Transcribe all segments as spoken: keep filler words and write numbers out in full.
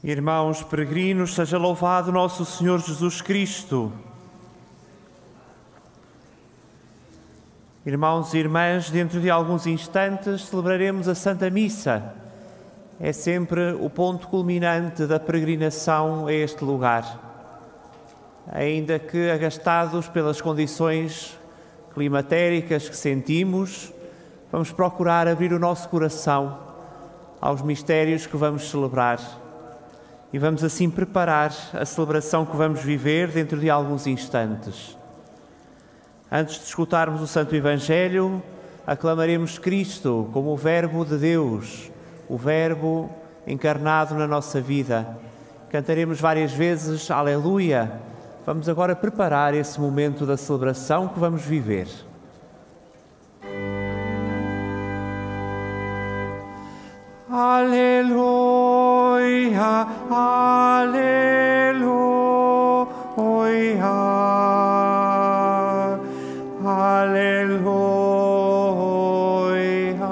Irmãos peregrinos, seja louvado nosso Senhor Jesus Cristo. Irmãos e irmãs, dentro de alguns instantes celebraremos a Santa Missa. É sempre o ponto culminante da peregrinação a este lugar. Ainda que agastados pelas condições climatéricas que sentimos, vamos procurar abrir o nosso coração aos mistérios que vamos celebrar. E vamos assim preparar a celebração que vamos viver dentro de alguns instantes. Antes de escutarmos o Santo Evangelho, aclamaremos Cristo como o Verbo de Deus, o Verbo encarnado na nossa vida. Cantaremos várias vezes Aleluia. Vamos agora preparar esse momento da celebração que vamos viver. Aleluia, aleluia, aleluia.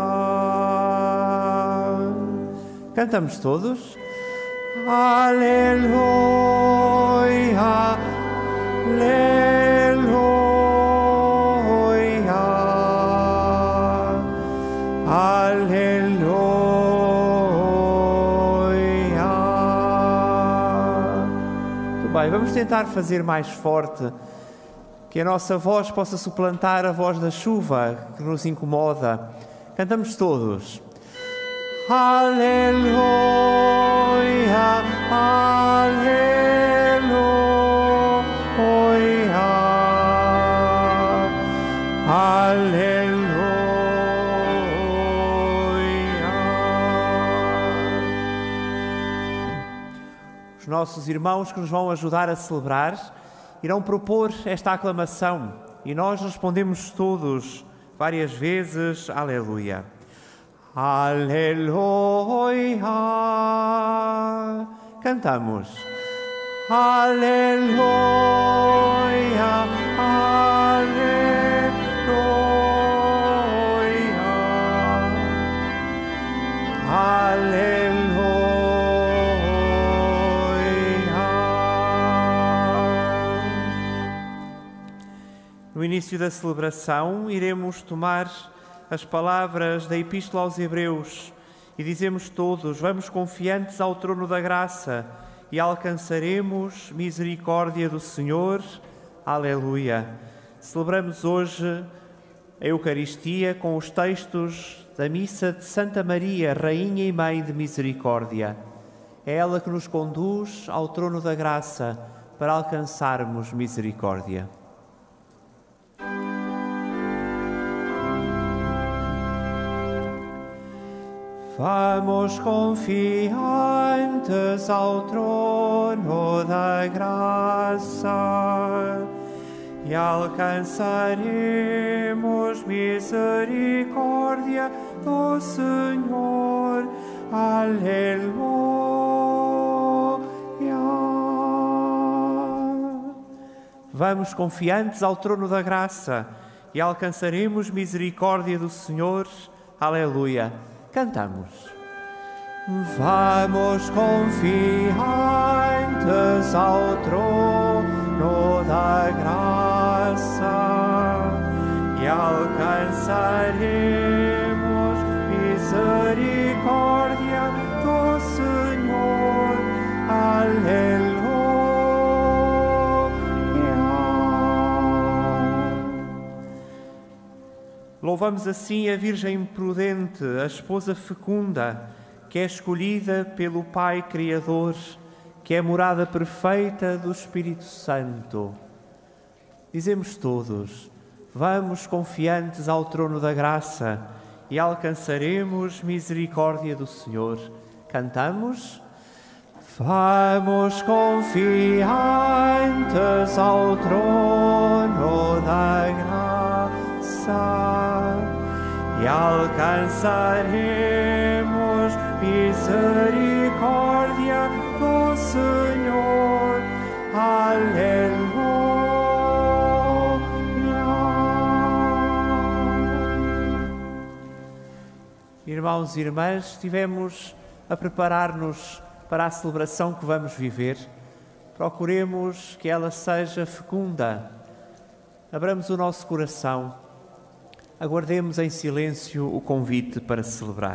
Cantamos todos? Aleluia, aleluia, aleluia. Bem, vamos tentar fazer mais forte, que a nossa voz possa suplantar a voz da chuva que nos incomoda. Cantamos todos. Aleluia, aleluia, aleluia. Os nossos irmãos que nos vão ajudar a celebrar irão propor esta aclamação e nós respondemos todos várias vezes Aleluia. Aleluia. Cantamos. Aleluia, aleluia, aleluia. No início da celebração, iremos tomar as palavras da Epístola aos Hebreus e dizemos todos, vamos confiantes ao trono da graça e alcançaremos misericórdia do Senhor. Aleluia. Celebramos hoje a Eucaristia com os textos da Missa de Santa Maria, Rainha e Mãe de Misericórdia. É ela que nos conduz ao trono da graça para alcançarmos misericórdia. Vamos confiantes ao trono da graça e alcançaremos misericórdia do Senhor. Aleluia. Vamos confiantes ao trono da graça e alcançaremos misericórdia do Senhor. Aleluia. Cantamos. Vamos confiantes ao trono da graça e alcançaremos misericórdia do Senhor. Aleluia. Louvamos assim a Virgem prudente, a esposa fecunda, que é escolhida pelo Pai Criador, que é a morada perfeita do Espírito Santo. Dizemos todos, vamos confiantes ao trono da graça e alcançaremos misericórdia do Senhor. Cantamos? Vamos confiantes ao trono da graça e alcançaremos misericórdia do Senhor. Aleluia. Irmãos e irmãs, estivemos a preparar-nos para a celebração que vamos viver. Procuremos que ela seja fecunda. Abramos o nosso coração. Aguardemos em silêncio o convite para celebrar.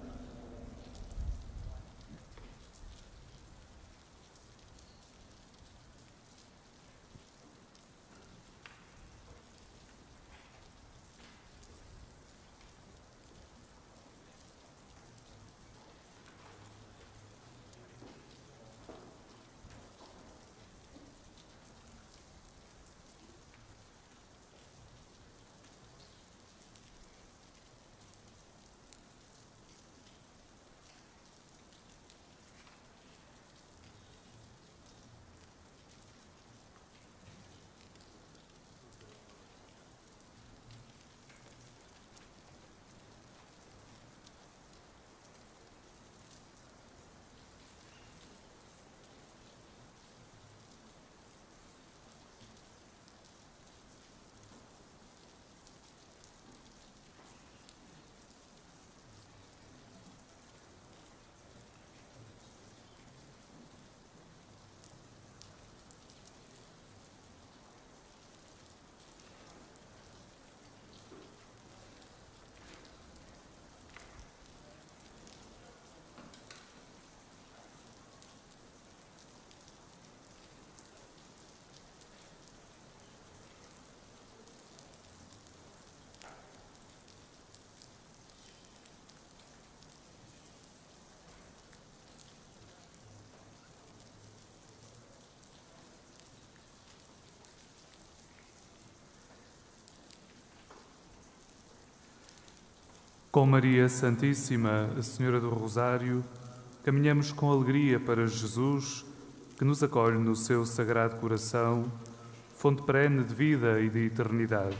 Com Maria Santíssima, a Senhora do Rosário, caminhamos com alegria para Jesus, que nos acolhe no seu sagrado coração, fonte perene de vida e de eternidade.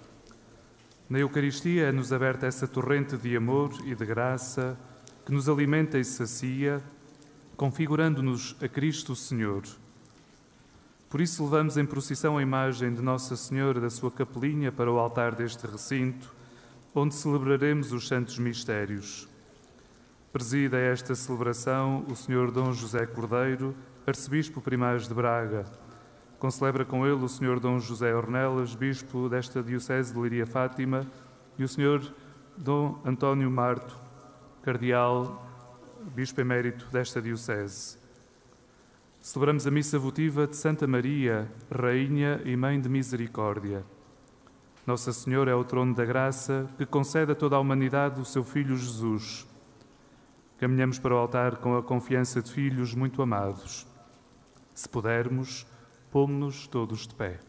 Na Eucaristia é-nos aberta essa torrente de amor e de graça que nos alimenta e sacia, configurando-nos a Cristo Senhor. Por isso levamos em procissão a imagem de Nossa Senhora da sua capelinha para o altar deste recinto, onde celebraremos os santos mistérios. Presida esta celebração o senhor Dom José Cordeiro, arcebispo primaz de Braga. Concelebra com ele o senhor Dom José Ornelas, bispo desta diocese de Leiria Fátima, e o senhor Dom António Marto, cardeal, bispo emérito desta diocese. Celebramos a missa votiva de Santa Maria, Rainha e Mãe de Misericórdia. Nossa Senhora é o trono da graça que concede a toda a humanidade o seu Filho Jesus. Caminhamos para o altar com a confiança de filhos muito amados. Se pudermos, pomos-nos todos de pé.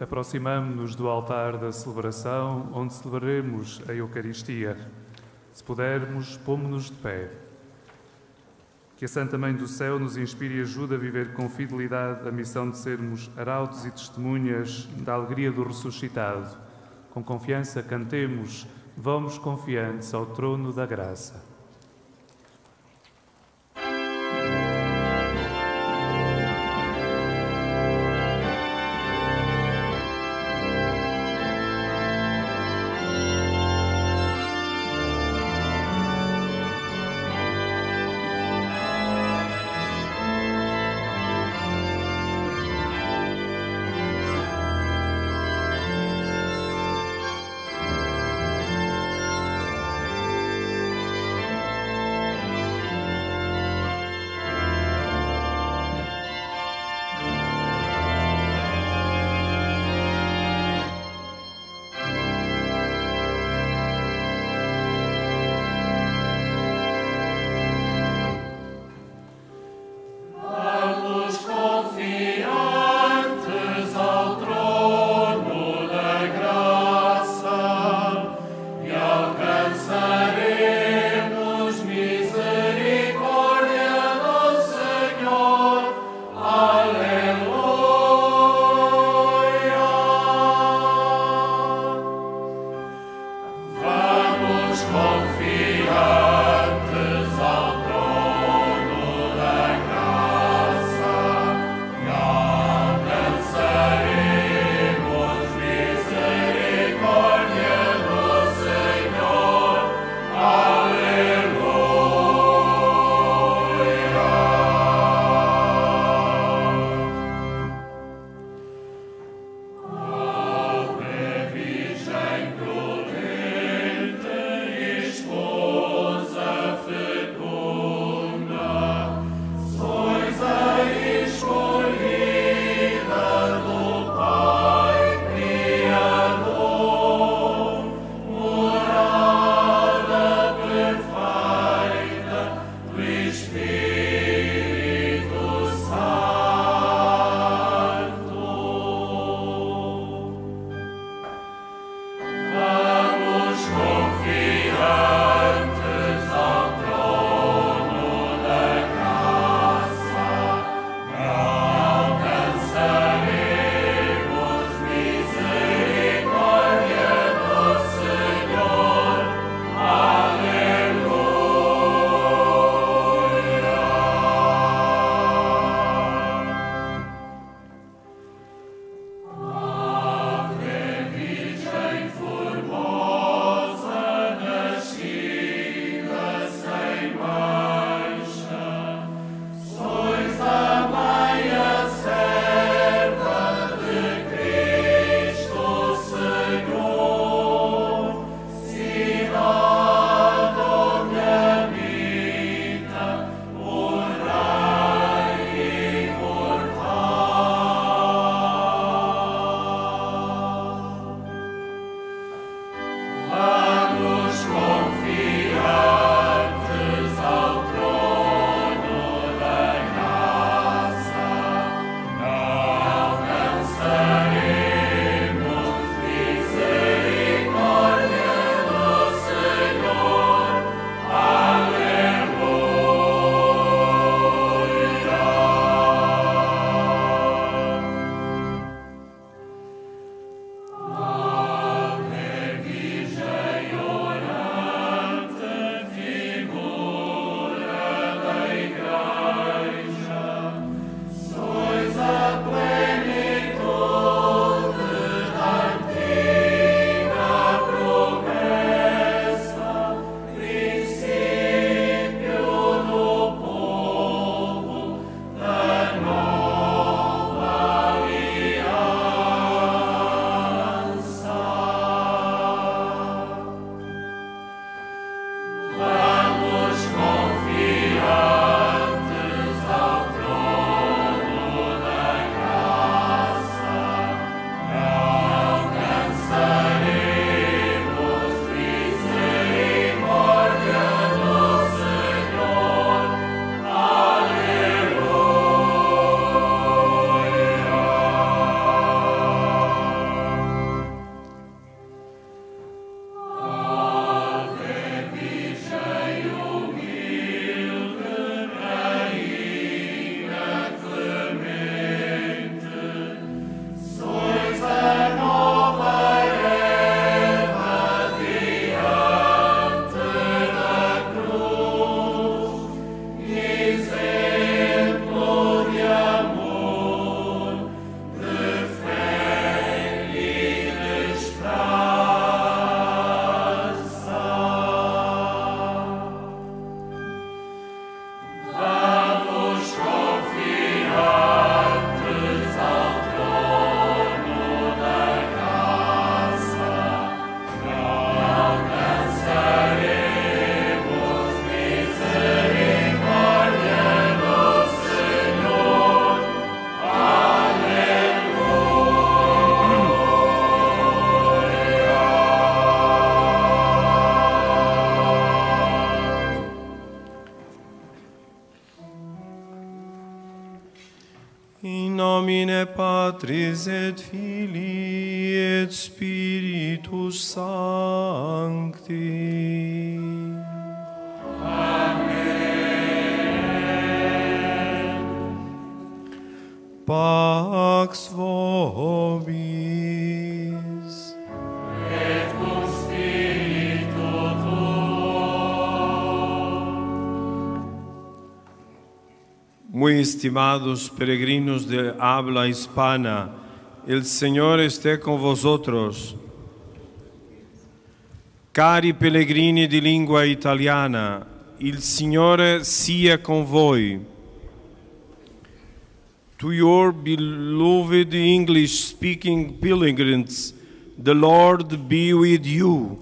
aproximamo-nos do altar da celebração, onde celebraremos a Eucaristia. Se pudermos, pomo-nos de pé. Que a Santa Mãe do Céu nos inspire e ajude a viver com fidelidade a missão de sermos arautos e testemunhas da alegria do ressuscitado. Com confiança cantemos, vamos confiantes ao trono da graça. nomine Patris et Filii et Spiritus Sancti. Amen. Pax vobis. Et cum spiritu tuo. Muy estimados peregrinos de habla hispana, el Señor esté con vosotros. Cari pellegrini di lingua italiana, il Signore sia con voi. To your beloved English-speaking pilgrims, the Lord be with you.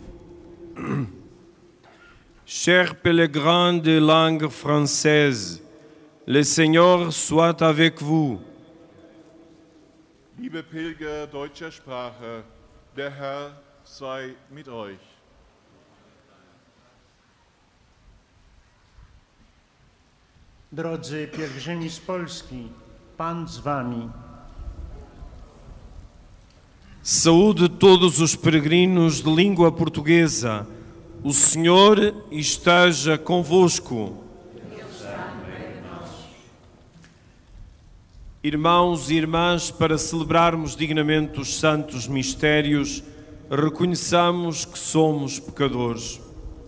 Chers pèlerins de langue française, le Seigneur soit avec vous. Liebe Pilger deutscher Sprache, der Herr sei mit euch. Drodzy pielgrzymi z Polski, Pan z wami. Saúde todos os peregrinos de língua portuguesa. O Senhor esteja convosco. Irmãos e irmãs, para celebrarmos dignamente os santos mistérios, reconheçamos que somos pecadores.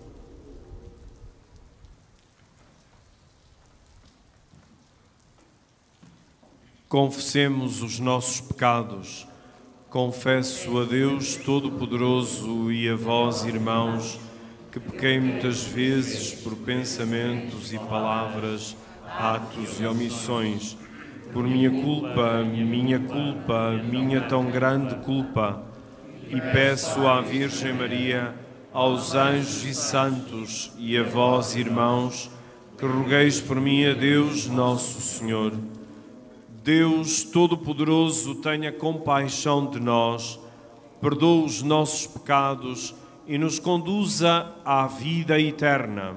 Confessemos os nossos pecados. Confesso a Deus Todo-Poderoso e a vós, irmãos, que pequei muitas vezes por pensamentos e palavras, atos e omissões, por minha culpa, minha culpa, minha tão grande culpa, e peço à Virgem Maria, aos anjos e santos e a vós, irmãos, que rogueis por mim a Deus Nosso Senhor. Deus Todo-Poderoso, tenha compaixão de nós, perdoe os nossos pecados e nos conduza à vida eterna.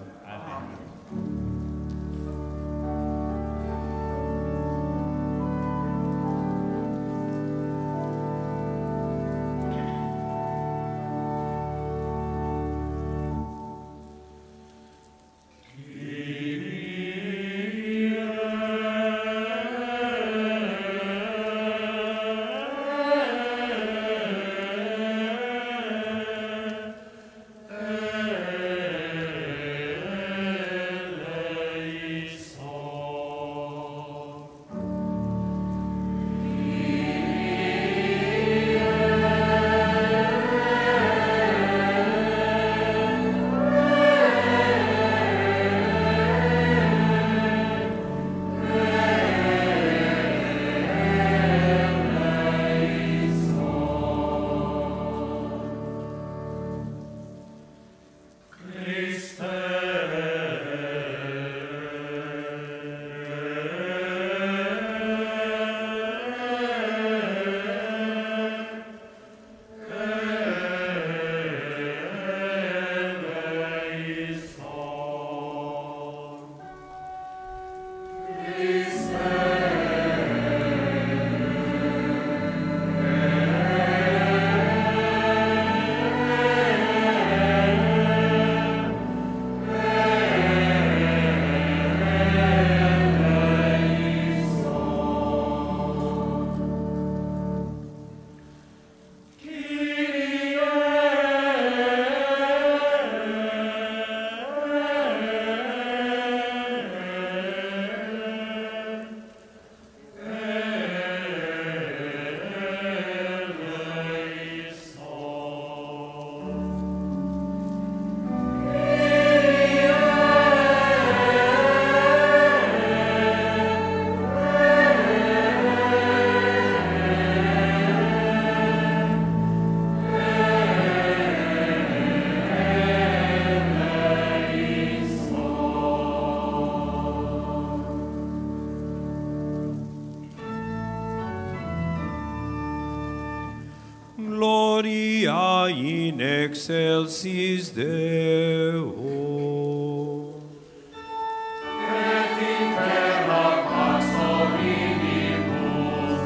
Gloria in excelsis Deo. Et in terra pax hominibus.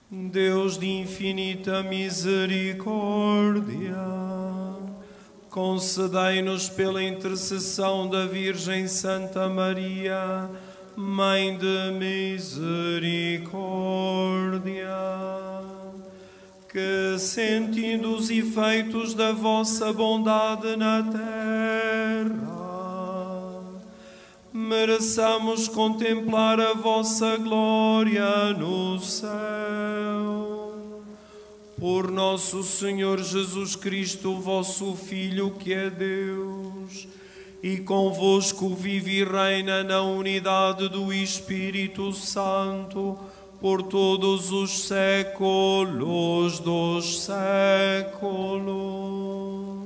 Deus de infinita misericórdia, concedei-nos pela intercessão da Virgem Santa Maria, Mãe de misericórdia, que, sentindo os efeitos da vossa bondade na terra, mereçamos contemplar a vossa glória no céu. Por nosso Senhor Jesus Cristo, vosso Filho, que é Deus, e convosco vive e reina na unidade do Espírito Santo, por todos os séculos dos séculos.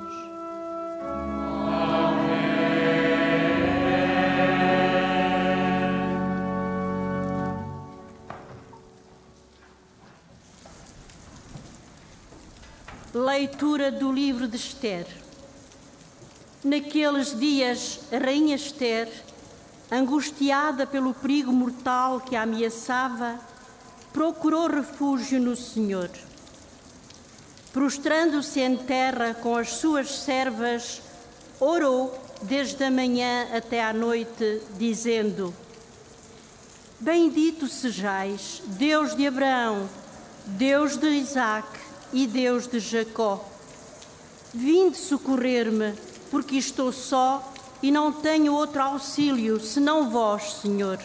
Leitura do livro de Ester. Naqueles dias, a rainha Ester, angustiada pelo perigo mortal que a ameaçava, procurou refúgio no Senhor. Prostrando-se em terra com as suas servas, orou desde a manhã até à noite, dizendo: Bendito sejais, Deus de Abraão, Deus de Isaque e Deus de Jacó. Vinde socorrer-me, porque estou só e não tenho outro auxílio senão vós, Senhor.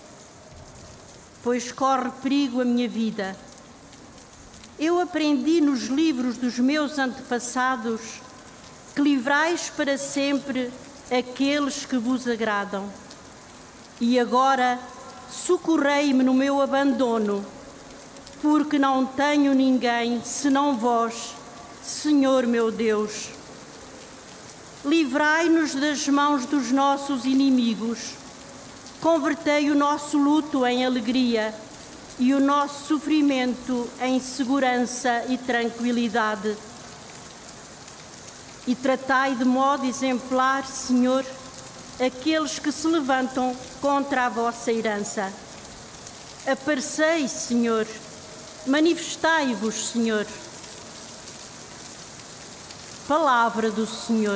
Pois corre perigo a minha vida. Eu aprendi nos livros dos meus antepassados que livrais para sempre aqueles que vos agradam. E agora socorrei-me no meu abandono, porque não tenho ninguém senão vós, Senhor meu Deus. Livrai-nos das mãos dos nossos inimigos, convertei o nosso luto em alegria e o nosso sofrimento em segurança e tranquilidade. E tratai de modo exemplar, Senhor, aqueles que se levantam contra a vossa herança. Aparecei, Senhor, manifestai-vos, Senhor. Palavra do Senhor.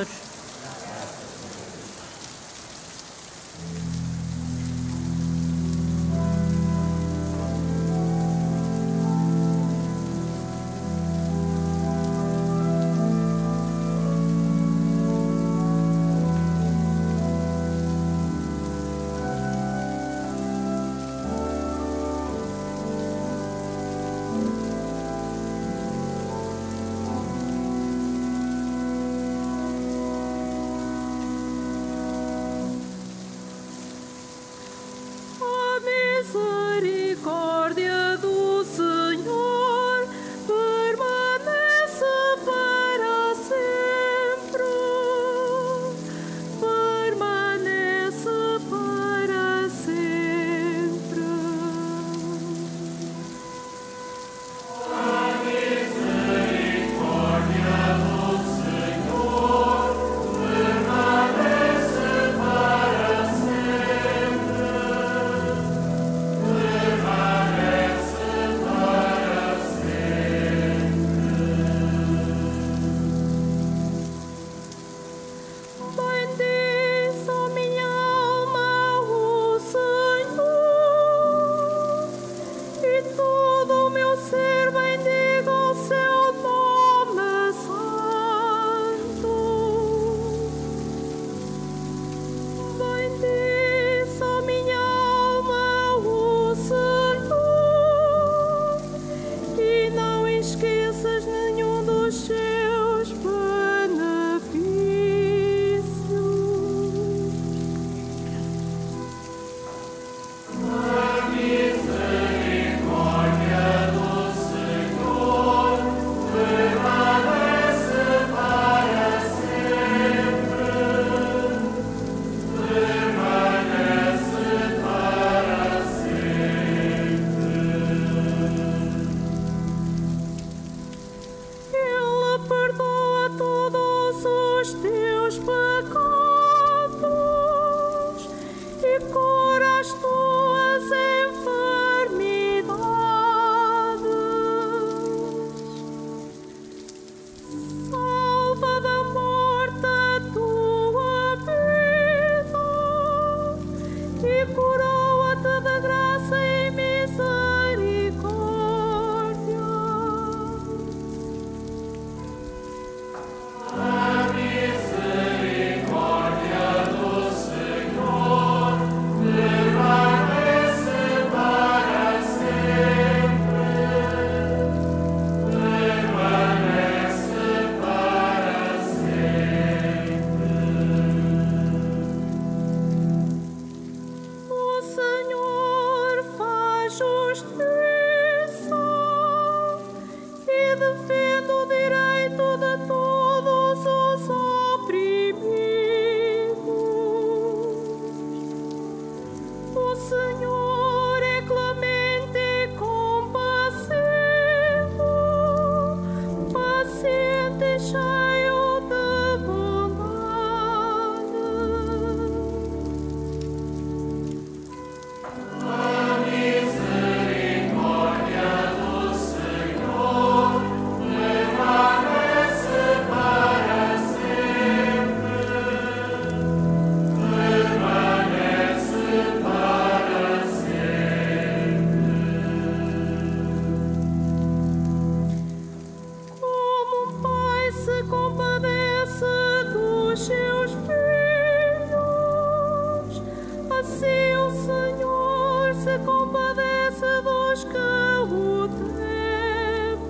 aqueles que o temem.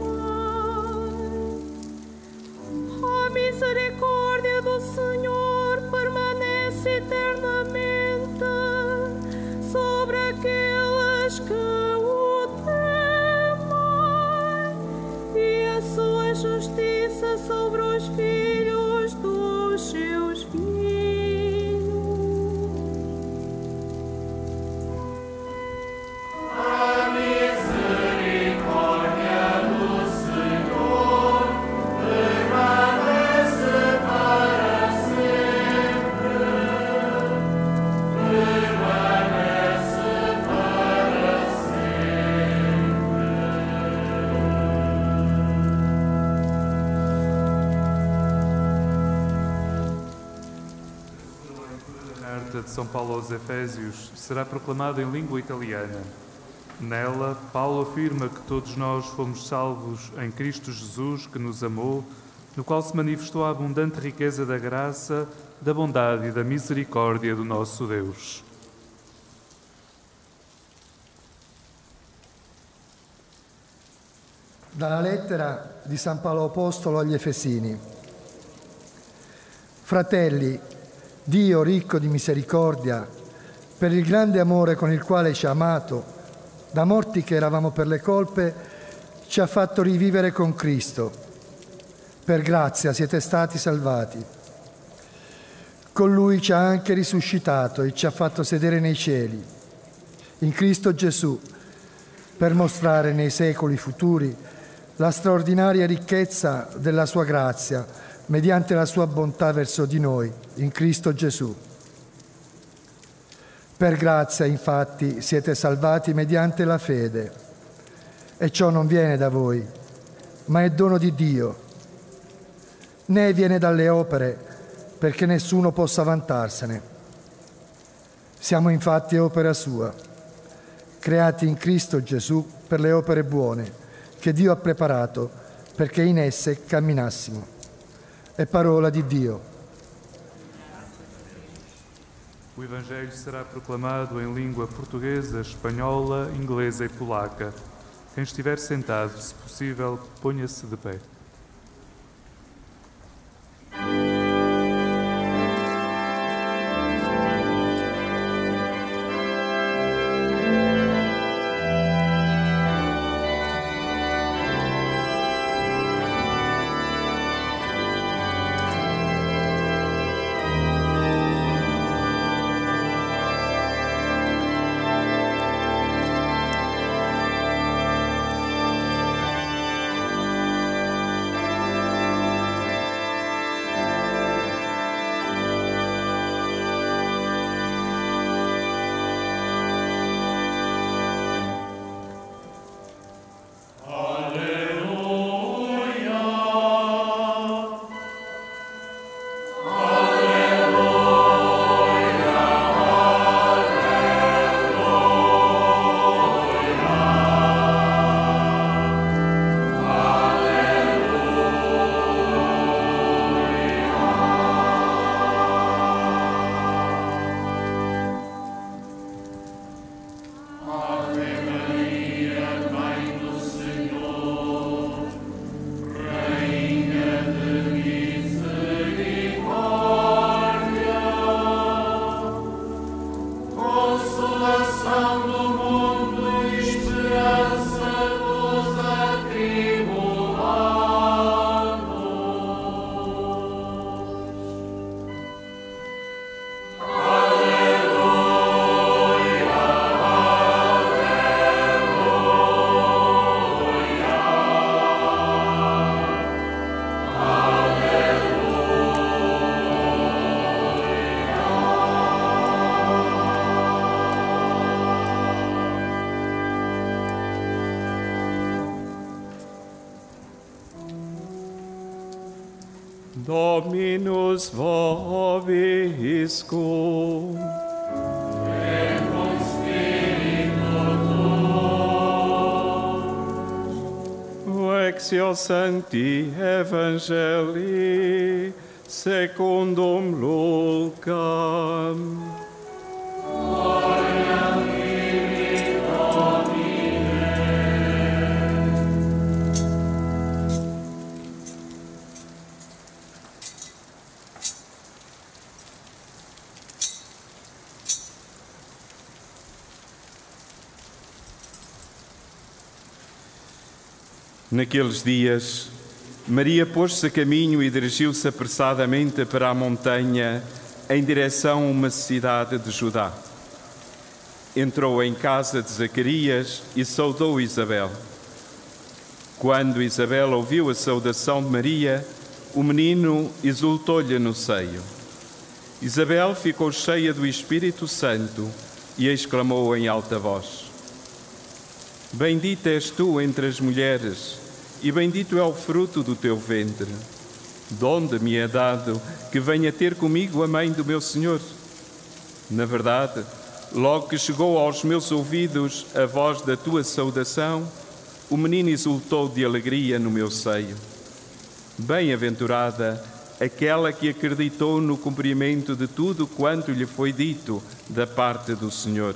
A misericórdia do Senhor permanece eternamente sobre aqueles que o temem, e a sua justiça sobre os filhos dos seus filhos. A misericórdia do Senhor permanece para sempre. Permanece para A carta de São Paulo aos Efésios será proclamada em língua italiana. Nela, Paulo afirma que todos nós fomos salvos em Cristo Jesus, que nos amou, no qual se manifestou a abundante riqueza da graça, da bondade e da misericórdia do nosso Deus. Dalla lettera di San Paolo Apostolo agli Efesini. Fratelli, Dio ricco di misericordia, per il grande amore con il quale ci ha amato, da morti che eravamo per le colpe, ci ha fatto rivivere con Cristo. Per grazia siete stati salvati. Con Lui ci ha anche risuscitato e ci ha fatto sedere nei cieli, in Cristo Gesù, per mostrare nei secoli futuri la straordinaria ricchezza della sua grazia, mediante la sua bontà verso di noi, in Cristo Gesù. Per grazia, infatti, siete salvati mediante la fede, e ciò non viene da voi, ma è dono di Dio. Né viene dalle opere, perché nessuno possa vantarsene. Siamo infatti opera sua, creati in Cristo Gesù per le opere buone, che Dio ha preparato perché in esse camminassimo. È parola di Dio. O Evangelho será proclamado em língua portuguesa, espanhola, inglesa e polaca. Quem estiver sentado, se possível, ponha-se de pé. Dominus vobiscum. Et cum spiritu tuo. Lectio Sancti Evangelii secundum Lucam. Gloria tibi, Domine. Naqueles dias, Maria pôs-se a caminho e dirigiu-se apressadamente para a montanha em direção a uma cidade de Judá. Entrou em casa de Zacarias e saudou Isabel. Quando Isabel ouviu a saudação de Maria, o menino exultou-lhe no seio. Isabel ficou cheia do Espírito Santo e exclamou em alta voz: Bendita és tu entre as mulheres, e bendito é o fruto do teu ventre. De onde me é dado que venha ter comigo a mãe do meu Senhor? Na verdade, logo que chegou aos meus ouvidos a voz da tua saudação, o menino exultou de alegria no meu seio. Bem-aventurada aquela que acreditou no cumprimento de tudo quanto lhe foi dito da parte do Senhor.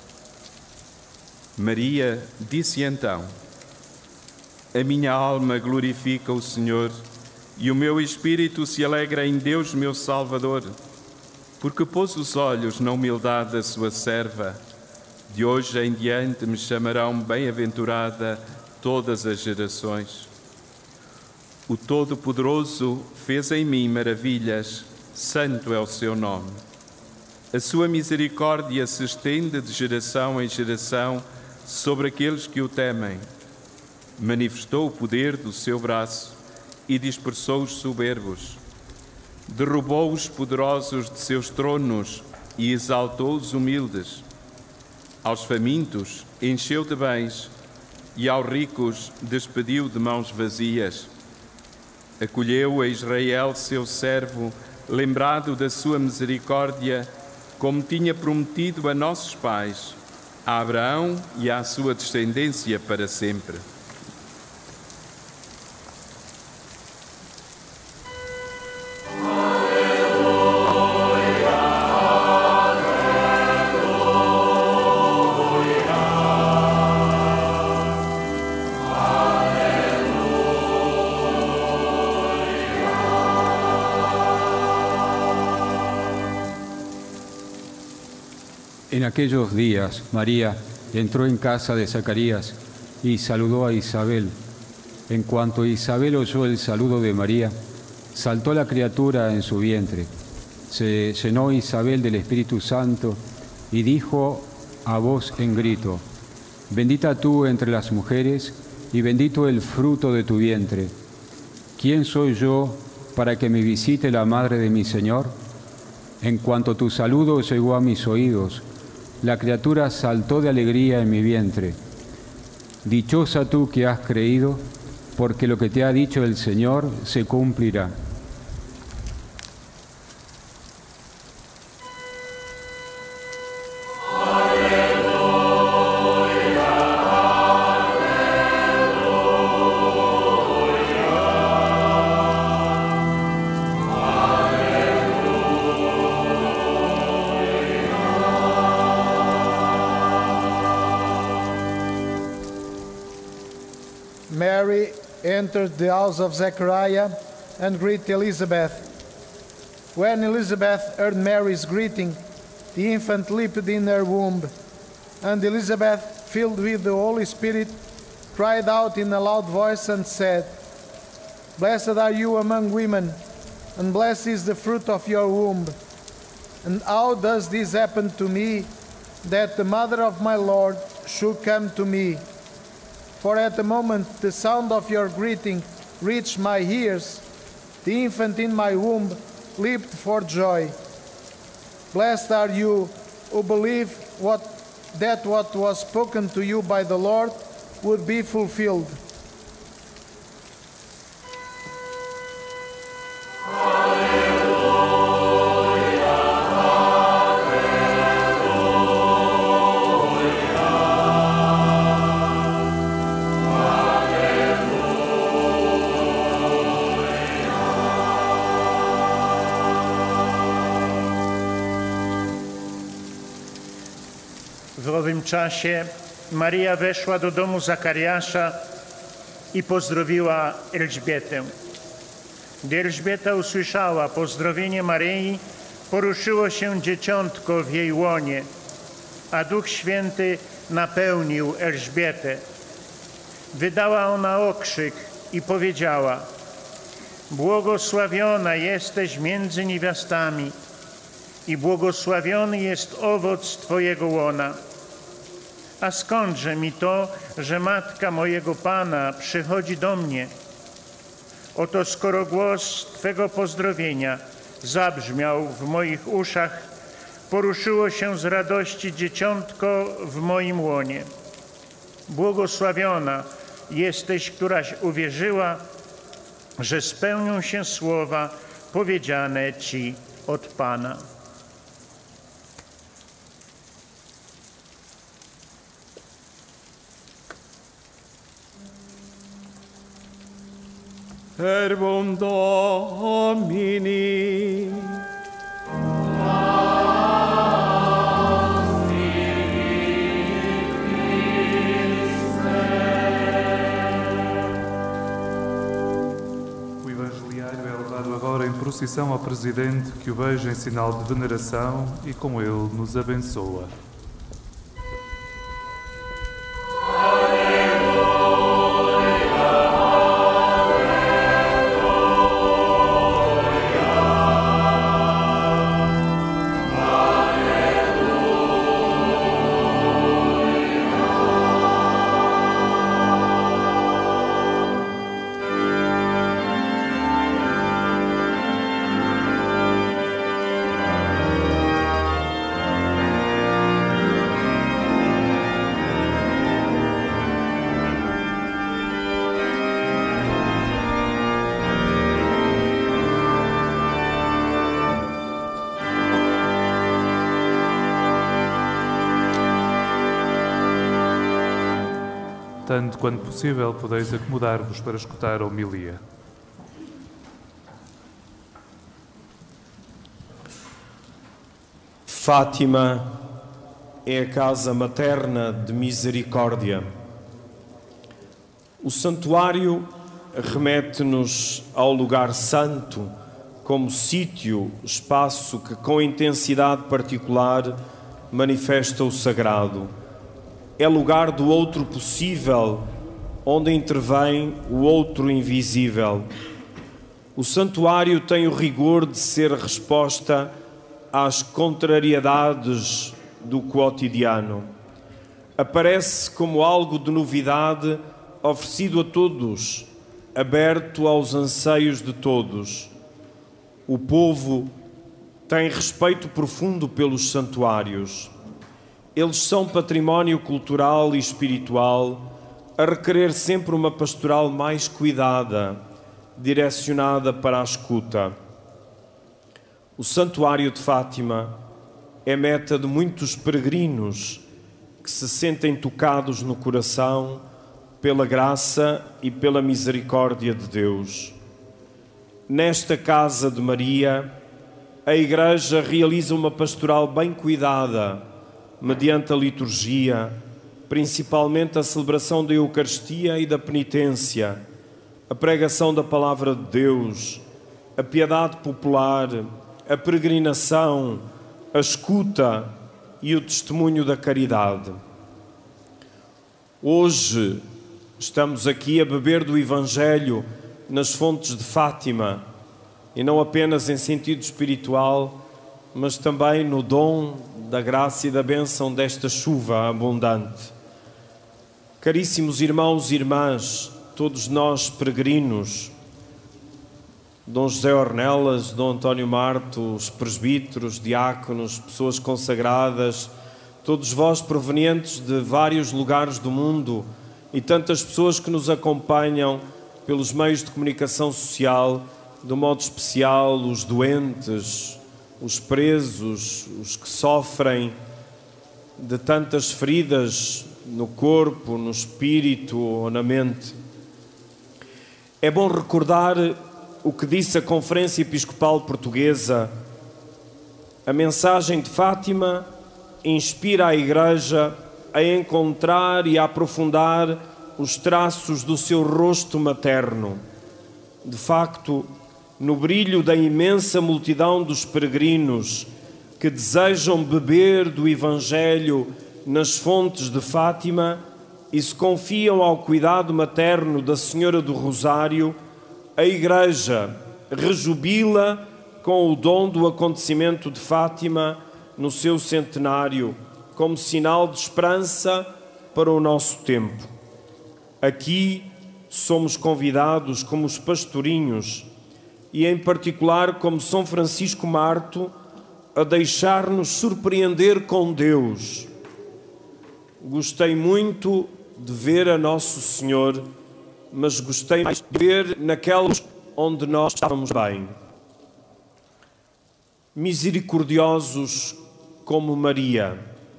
Maria disse então: A minha alma glorifica o Senhor, e o meu espírito se alegra em Deus, meu Salvador, porque pôs os olhos na humildade da sua serva. De hoje em diante me chamarão bem-aventurada todas as gerações. O Todo-Poderoso fez em mim maravilhas, santo é o seu nome. A sua misericórdia se estende de geração em geração sobre aqueles que o temem. Manifestou o poder do seu braço e dispersou os soberbos. Derrubou os poderosos de seus tronos e exaltou os humildes. Aos famintos encheu de bens e aos ricos despediu de mãos vazias. Acolheu a Israel, seu servo, lembrado da sua misericórdia, como tinha prometido a nossos pais, a Abraão e à sua descendência para sempre. En aquellos días, María entró en casa de Zacarías y saludó a Isabel. En cuanto Isabel oyó el saludo de María, saltó la criatura en su vientre. Se llenó Isabel del Espíritu Santo y dijo a voz en grito: Bendita tú entre las mujeres y bendito el fruto de tu vientre. ¿Quién soy yo para que me visite la madre de mi Señor? En cuanto tu saludo llegó a mis oídos, la criatura saltó de alegría en mi vientre. Dichosa tú que has creído, porque lo que te ha dicho el Señor se cumplirá. Mary entered the house of Zechariah and greeted Elizabeth. When Elizabeth heard Mary's greeting, the infant leaped in her womb, and Elizabeth, filled with the Holy Spirit, cried out in a loud voice and said, Blessed are you among women, and blessed is the fruit of your womb. And how does this happen to me, that the mother of my Lord should come to me? For at the moment the sound of your greeting reached my ears, the infant in my womb leaped for joy. Blessed are you who believe what, that what was spoken to you by the Lord would be fulfilled. W owym czasie Maria weszła do domu Zakariasza i pozdrowiła Elżbietę. Gdy Elżbieta usłyszała pozdrowienie Maryi, poruszyło się dzieciątko w jej łonie, a Duch Święty napełnił Elżbietę. Wydała ona okrzyk i powiedziała: błogosławiona jesteś między niewiastami i błogosławiony jest owoc Twojego łona. A skądże mi to, że matka mojego Pana przychodzi do mnie? Oto skoro głos Twego pozdrowienia zabrzmiał w moich uszach, poruszyło się z radości dzieciątko w moim łonie. Błogosławiona jesteś, któraś uwierzyła, że spełnią się słowa powiedziane Ci od Pana. Verbum Domini. O Evangeliário é levado agora em procissão ao Presidente, que o veja em sinal de veneração e com ele nos abençoa. Tanto quanto possível, podeis acomodar-vos para escutar a homilia. Fátima é a casa materna de misericórdia. O santuário remete-nos ao lugar santo como sítio, espaço que com intensidade particular manifesta o sagrado. É lugar do outro possível, onde intervém o outro invisível. O santuário tem o rigor de ser resposta às contrariedades do cotidiano. Aparece como algo de novidade oferecido a todos, aberto aos anseios de todos. O povo tem respeito profundo pelos santuários. Eles são património cultural e espiritual, a requerer sempre uma pastoral mais cuidada, direcionada para a escuta. O Santuário de Fátima é meta de muitos peregrinos que se sentem tocados no coração pela graça e pela misericórdia de Deus. Nesta casa de Maria, a Igreja realiza uma pastoral bem cuidada, mediante a liturgia, principalmente a celebração da Eucaristia e da penitência, a pregação da Palavra de Deus, a piedade popular, a peregrinação, a escuta e o testemunho da caridade. Hoje estamos aqui a beber do Evangelho nas fontes de Fátima, e não apenas em sentido espiritual, mas também no dom da graça e da bênção desta chuva abundante. Caríssimos irmãos e irmãs, todos nós peregrinos, Dom José Ornelas, Dom António Marto, os presbíteros, diáconos, pessoas consagradas, todos vós provenientes de vários lugares do mundo e tantas pessoas que nos acompanham pelos meios de comunicação social, de modo especial os doentes, os presos, os que sofrem de tantas feridas no corpo, no espírito ou na mente. É bom recordar o que disse a Conferência Episcopal Portuguesa. A mensagem de Fátima inspira a Igreja a encontrar e a aprofundar os traços do seu rosto materno. De facto, no brilho da imensa multidão dos peregrinos que desejam beber do Evangelho nas fontes de Fátima, e se confiam ao cuidado materno da Senhora do Rosário, a Igreja rejubila com o dom do acontecimento de Fátima no seu centenário, como sinal de esperança para o nosso tempo. Aqui somos convidados como os pastorinhos e, em particular, como São Francisco Marto, a deixar-nos surpreender com Deus. Gostei muito de ver a Nosso Senhor, mas gostei mais de ver naquelas onde nós estávamos bem. Misericordiosos como Maria.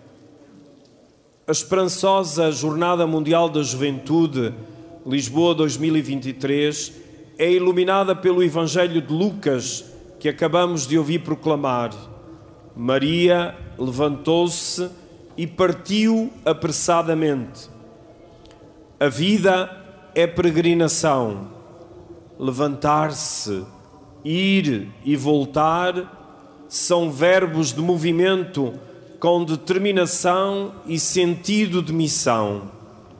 A esperançosa Jornada Mundial da Juventude, Lisboa dois mil e vinte e três, é iluminada pelo Evangelho de Lucas, que acabamos de ouvir proclamar. Maria levantou-se e partiu apressadamente. A vida é peregrinação. Levantar-se, ir e voltar são verbos de movimento com determinação e sentido de missão.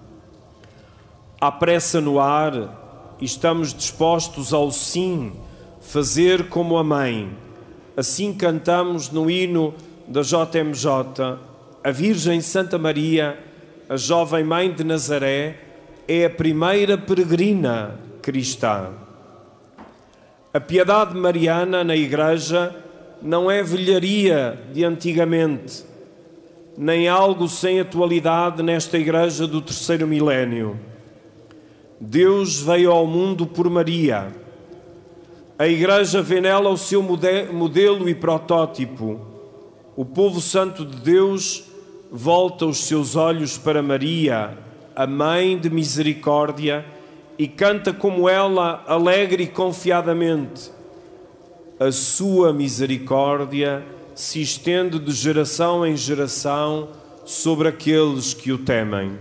Há pressa no ar e estamos dispostos ao sim, fazer como a mãe. Assim cantamos no hino da J M J, a Virgem Santa Maria, a jovem mãe de Nazaré, é a primeira peregrina cristã. A piedade mariana na Igreja não é velharia de antigamente, nem algo sem atualidade nesta Igreja do terceiro milénio. Deus veio ao mundo por Maria. A Igreja vê nela o seu modelo e protótipo. O povo santo de Deus volta os seus olhos para Maria, a Mãe de Misericórdia, e canta como ela, alegre e confiadamente. A sua misericórdia se estende de geração em geração sobre aqueles que o temem.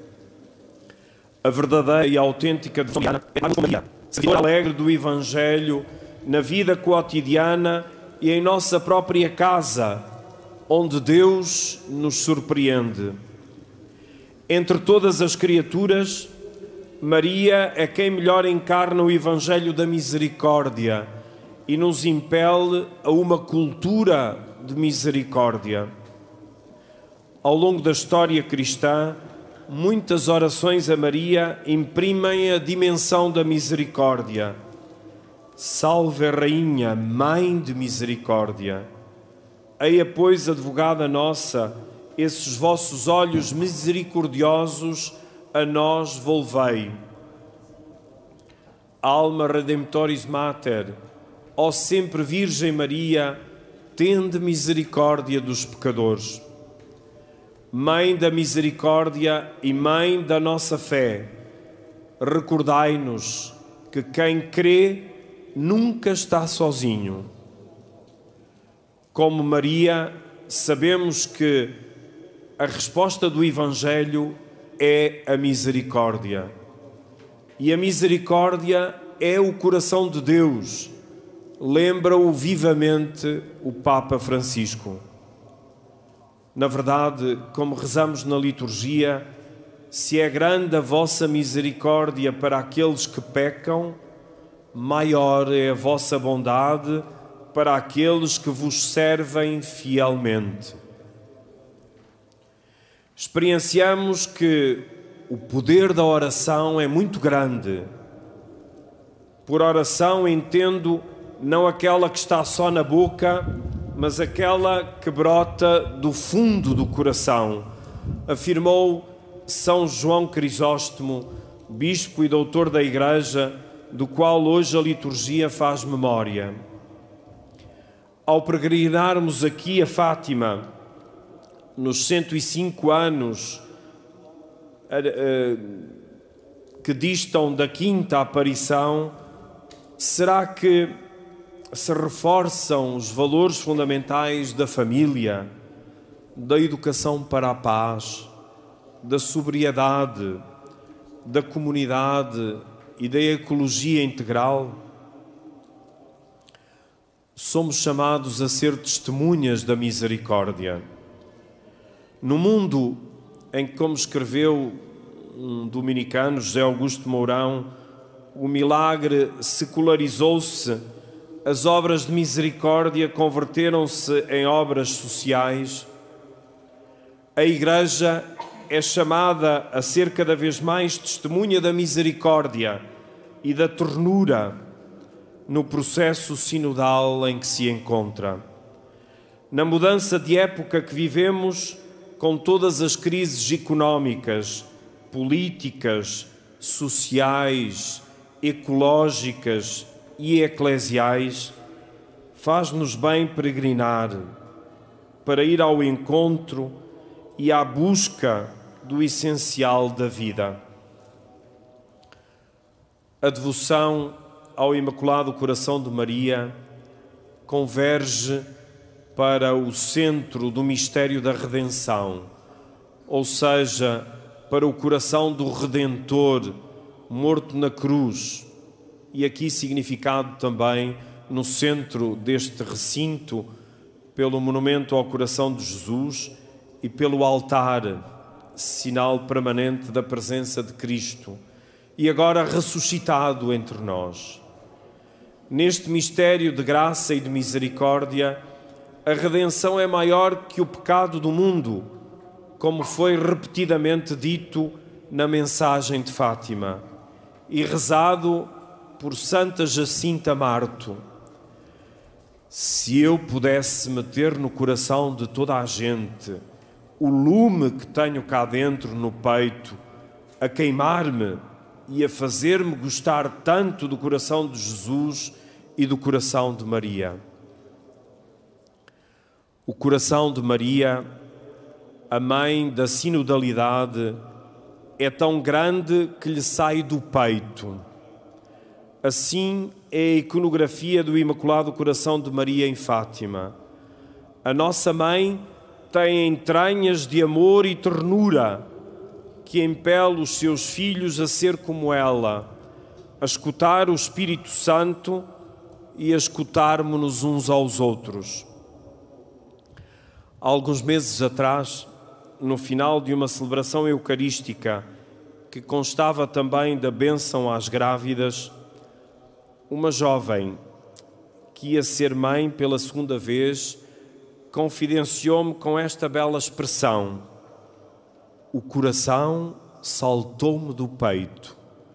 A verdadeira e autêntica devoção mariana é a Maria, seguidora alegre do Evangelho na vida cotidiana e em nossa própria casa, onde Deus nos surpreende. Entre todas as criaturas, Maria é quem melhor encarna o Evangelho da misericórdia e nos impele a uma cultura de misericórdia. Ao longo da história cristã, muitas orações a Maria imprimem a dimensão da misericórdia. Salve a Rainha, Mãe de Misericórdia. Eia, pois, advogada nossa, esses vossos olhos misericordiosos a nós volvei. Alma Redemptoris Mater, ó sempre Virgem Maria, tende misericórdia dos pecadores. Mãe da misericórdia e Mãe da nossa fé, recordai-nos que quem crê nunca está sozinho. Como Maria, sabemos que a resposta do Evangelho é a misericórdia. E a misericórdia é o coração de Deus. Lembra-o vivamente o Papa Francisco. Na verdade, como rezamos na liturgia, se é grande a vossa misericórdia para aqueles que pecam, maior é a vossa bondade para aqueles que vos servem fielmente. Experienciamos que o poder da oração é muito grande. Por oração entendo não aquela que está só na boca, mas aquela que brota do fundo do coração, afirmou São João Crisóstomo, bispo e doutor da Igreja, do qual hoje a liturgia faz memória. Ao peregrinarmos aqui a Fátima, nos cento e cinco anos que distam da quinta aparição, será que se reforçam os valores fundamentais da família, da educação para a paz, da sobriedade, da comunidade e da ecologia integral? Somos chamados a ser testemunhas da misericórdia. No mundo em que, como escreveu um dominicano, José Augusto Mourão, o milagre secularizou-se, as obras de misericórdia converteram-se em obras sociais. A Igreja é chamada a ser cada vez mais testemunha da misericórdia e da ternura no processo sinodal em que se encontra. Na mudança de época que vivemos, com todas as crises económicas, políticas, sociais, ecológicas e eclesiais, faz-nos bem peregrinar para ir ao encontro e à busca do essencial da vida. A devoção ao Imaculado Coração de Maria converge para o centro do mistério da redenção, ou seja, para o coração do Redentor morto na cruz, e aqui significado também no centro deste recinto pelo monumento ao coração de Jesus e pelo altar, sinal permanente da presença de Cristo, e agora ressuscitado entre nós. Neste mistério de graça e de misericórdia, a redenção é maior que o pecado do mundo, como foi repetidamente dito na mensagem de Fátima e rezado por Santa Jacinta Marto. Se eu pudesse meter no coração de toda a gente o lume que tenho cá dentro no peito, a queimar-me e a fazer-me gostar tanto do coração de Jesus e do coração de Maria. O coração de Maria, a mãe da sinodalidade, é tão grande que lhe sai do peito. Assim é a iconografia do Imaculado Coração de Maria em Fátima. A nossa mãe tem entranhas de amor e ternura que impele os seus filhos a ser como ela, a escutar o Espírito Santo e a escutarmos-nos uns aos outros. Há alguns meses atrás, no final de uma celebração eucarística que constava também da bênção às grávidas, uma jovem que ia ser mãe pela segunda vez confidenciou-me com esta bela expressão: o coração saltou-me do peito.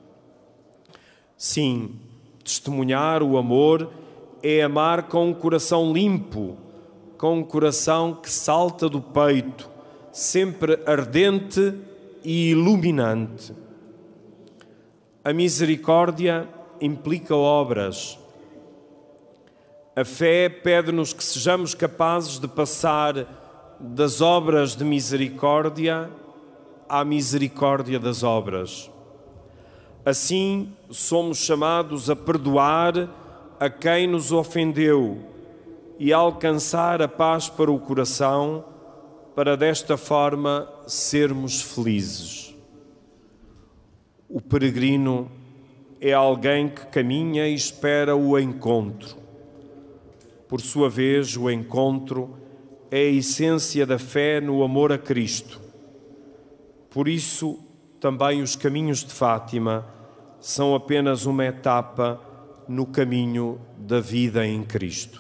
Sim, testemunhar o amor é amar com um coração limpo, com um coração que salta do peito, sempre ardente e iluminante. A misericórdia implica obras. A fé pede-nos que sejamos capazes de passar das obras de misericórdia à misericórdia das obras. Assim, somos chamados a perdoar a quem nos ofendeu e a alcançar a paz para o coração, para desta forma sermos felizes. O peregrino é alguém que caminha e espera o encontro. Por sua vez, o encontro é a essência da fé no amor a Cristo. Por isso, também os caminhos de Fátima são apenas uma etapa no caminho da vida em Cristo.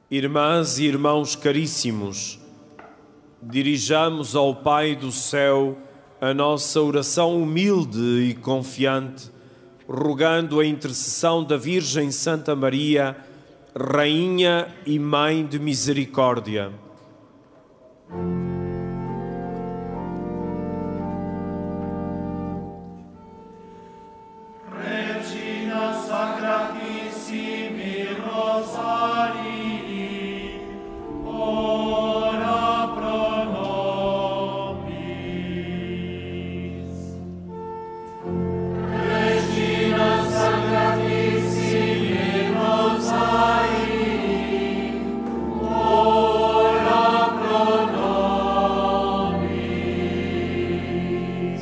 Irmãs e irmãos caríssimos, dirijamos ao Pai do céu a nossa oração humilde e confiante, rogando a intercessão da Virgem Santa Maria, Rainha e Mãe de Misericórdia. Regina Sacratissimi Rosarii, ora pro nobis. Regina Sacratissimi Rosarii, ora pro nobis.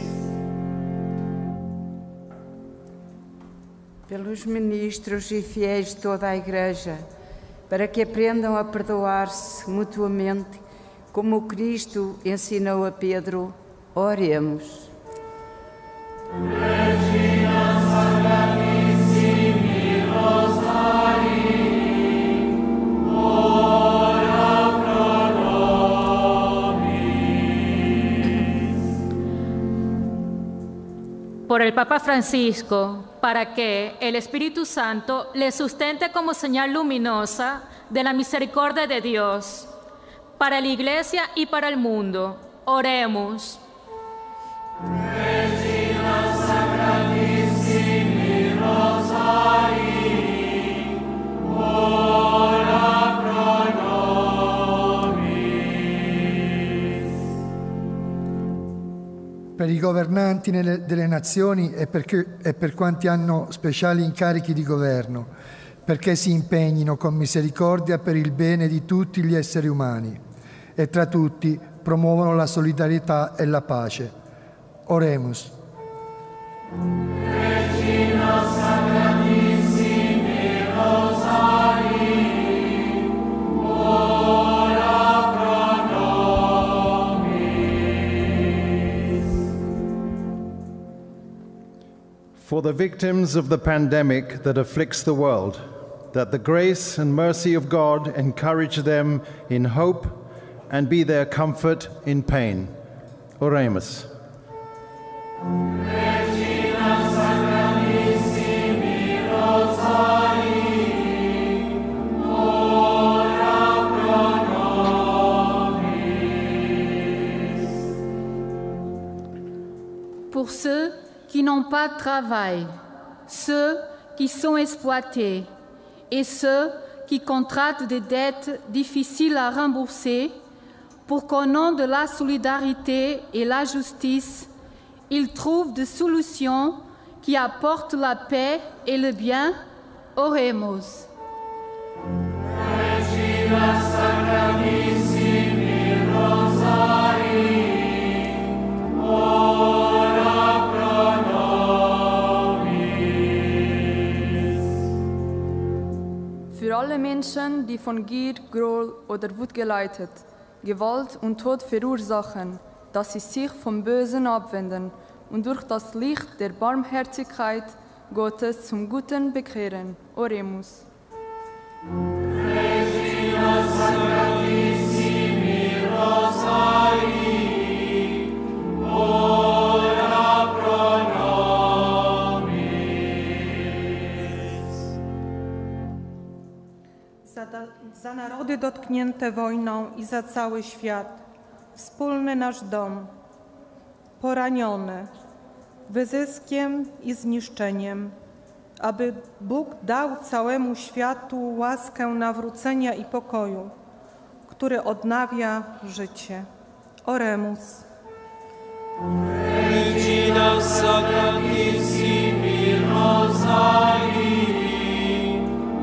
Pelos ministros e fiéis de toda a Igreja, para que aprendam a perdoar-se mutuamente, como Cristo ensinou a Pedro, oremos. Regina Sacratissimi Rosarii, ora pro nobis. Por el Papa Francisco, para que el Espíritu Santo le sustente como señal luminosa de la misericordia de Dios, para la Iglesia y para el mundo. Oremos. Regina Sacratissimi Rosarii, ora pro nobis. Per i governanti nelle, delle nazioni e per, e per quanti hanno speciali incarichi di governo, perché si impegnino con misericordia per il bene di tutti gli esseri umani e tra tutti promuovono la solidarietà e la pace. Oremus. Regina Sacratissimi Rosarii, ora pro nobis. For the victims of the pandemic that afflicts the world, that the grace and mercy of God encourage them in hope and be their comfort in pain. Oremus. Regina Sacratissimi Rosarii, ora pro nobis. Pour ceux qui n'ont pas de travail, ceux qui sont exploités et ceux qui contractent des dettes difficiles à rembourser, pour qu'au nom de la solidarité et la justice, ils trouvent des solutions qui apportent la paix et le bien. Oremus. Regina Sacratissimi Rosarii, ora pro nobis. Für alle Menschen, die von Gier, Groll oder Wut geleitet, Gewalt und Tod verursachen, dass sie sich vom Bösen abwenden und durch das Licht der Barmherzigkeit Gottes zum Guten bekehren. Oremus. Regina Sacratissimi Rosarii, ora pro nobis. Za, za narody dotknięte wojną i za cały świat, wspólny nasz dom, poranione wyzyskiem i zniszczeniem, aby Bóg dał całemu światu łaskę nawrócenia i pokoju, który odnawia życie. Oremus. Regina Sacratissimi Rosarii,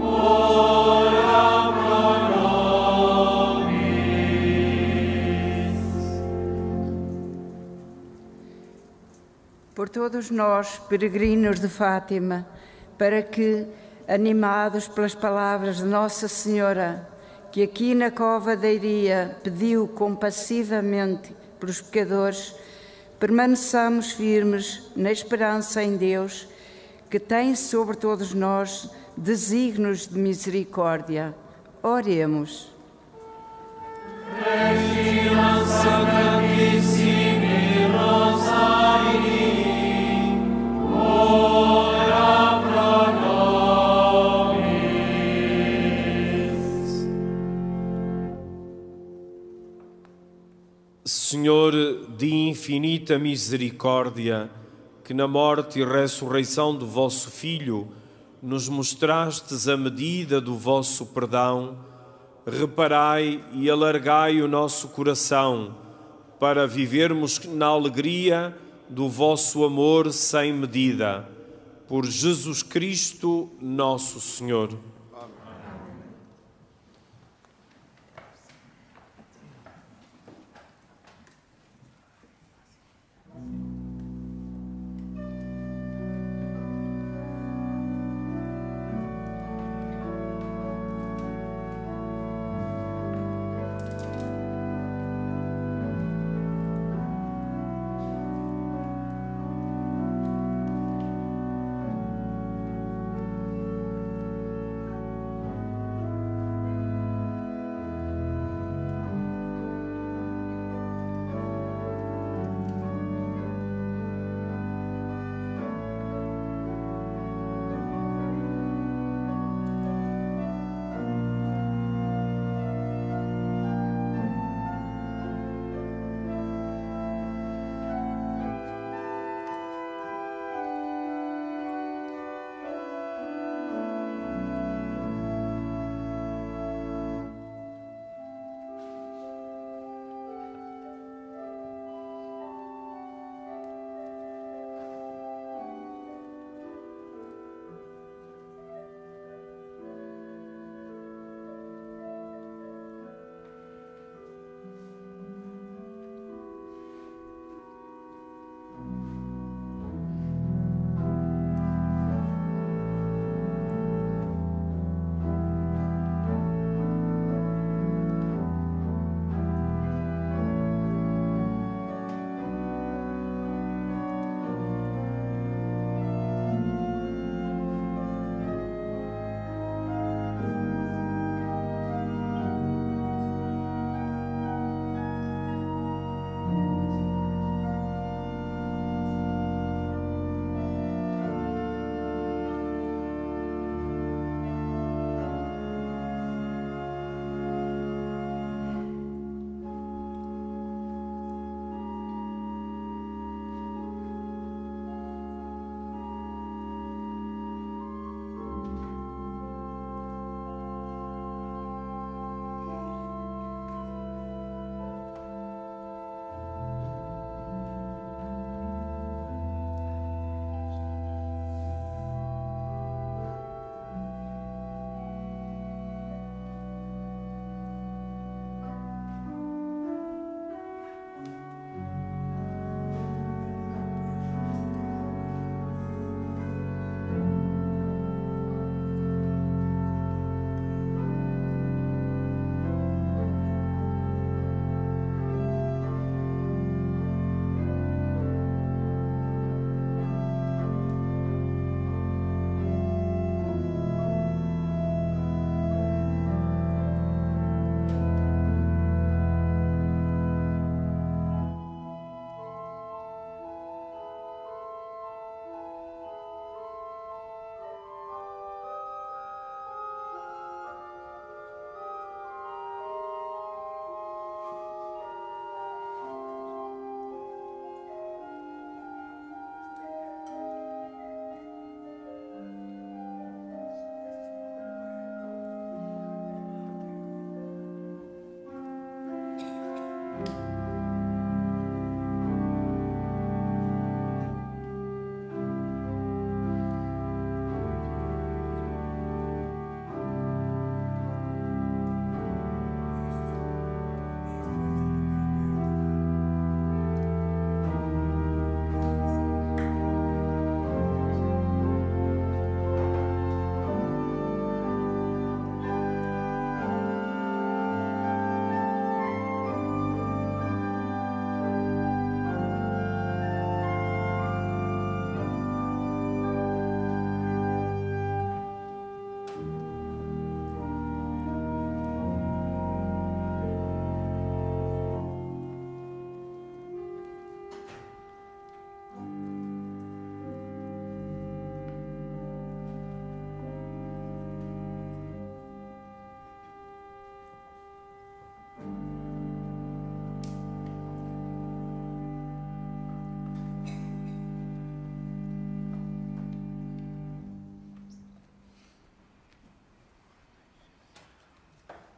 ora pro nobis. Por todos nós, peregrinos de Fátima, para que, animados pelas palavras de Nossa Senhora, que aqui na cova da Iria pediu compassivamente pelos pecadores, permaneçamos firmes na esperança em Deus, que tem sobre todos nós desígnios de misericórdia. Oremos. Regina Sacratissimi Rosarii, ora pro nobis. Senhor de infinita misericórdia, que na morte e ressurreição do vosso Filho nos mostrastes a medida do vosso perdão, reparai e alargai o nosso coração para vivermos na alegria do vosso amor sem medida. Por Jesus Cristo, nosso Senhor.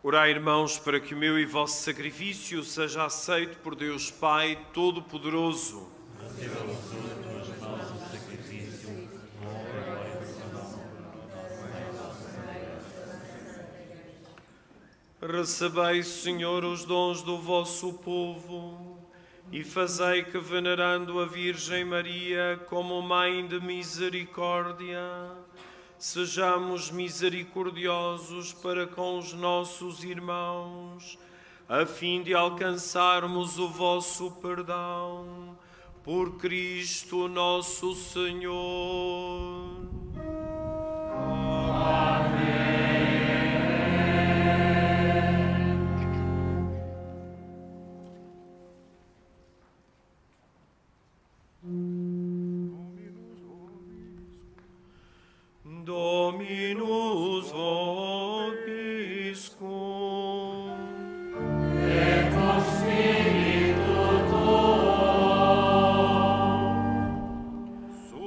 Orai, irmãos, para que o meu e vosso sacrifício seja aceito por Deus Pai Todo-Poderoso. Recebei, Senhor, os dons do vosso povo e fazei que, venerando a Virgem Maria como Mãe de Misericórdia, sejamos misericordiosos para com os nossos irmãos, a fim de alcançarmos o vosso perdão. Por Cristo nosso Senhor. Amém. Dominus vobiscum. Et con spiritu tuo.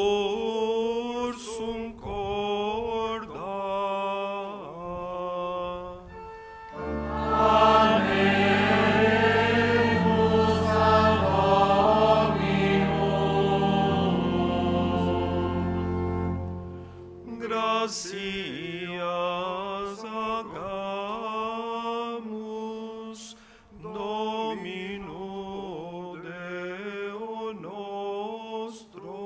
Sursum corda. Amemus ad Dominum. Gracias hagamos, Domino Deo nostro.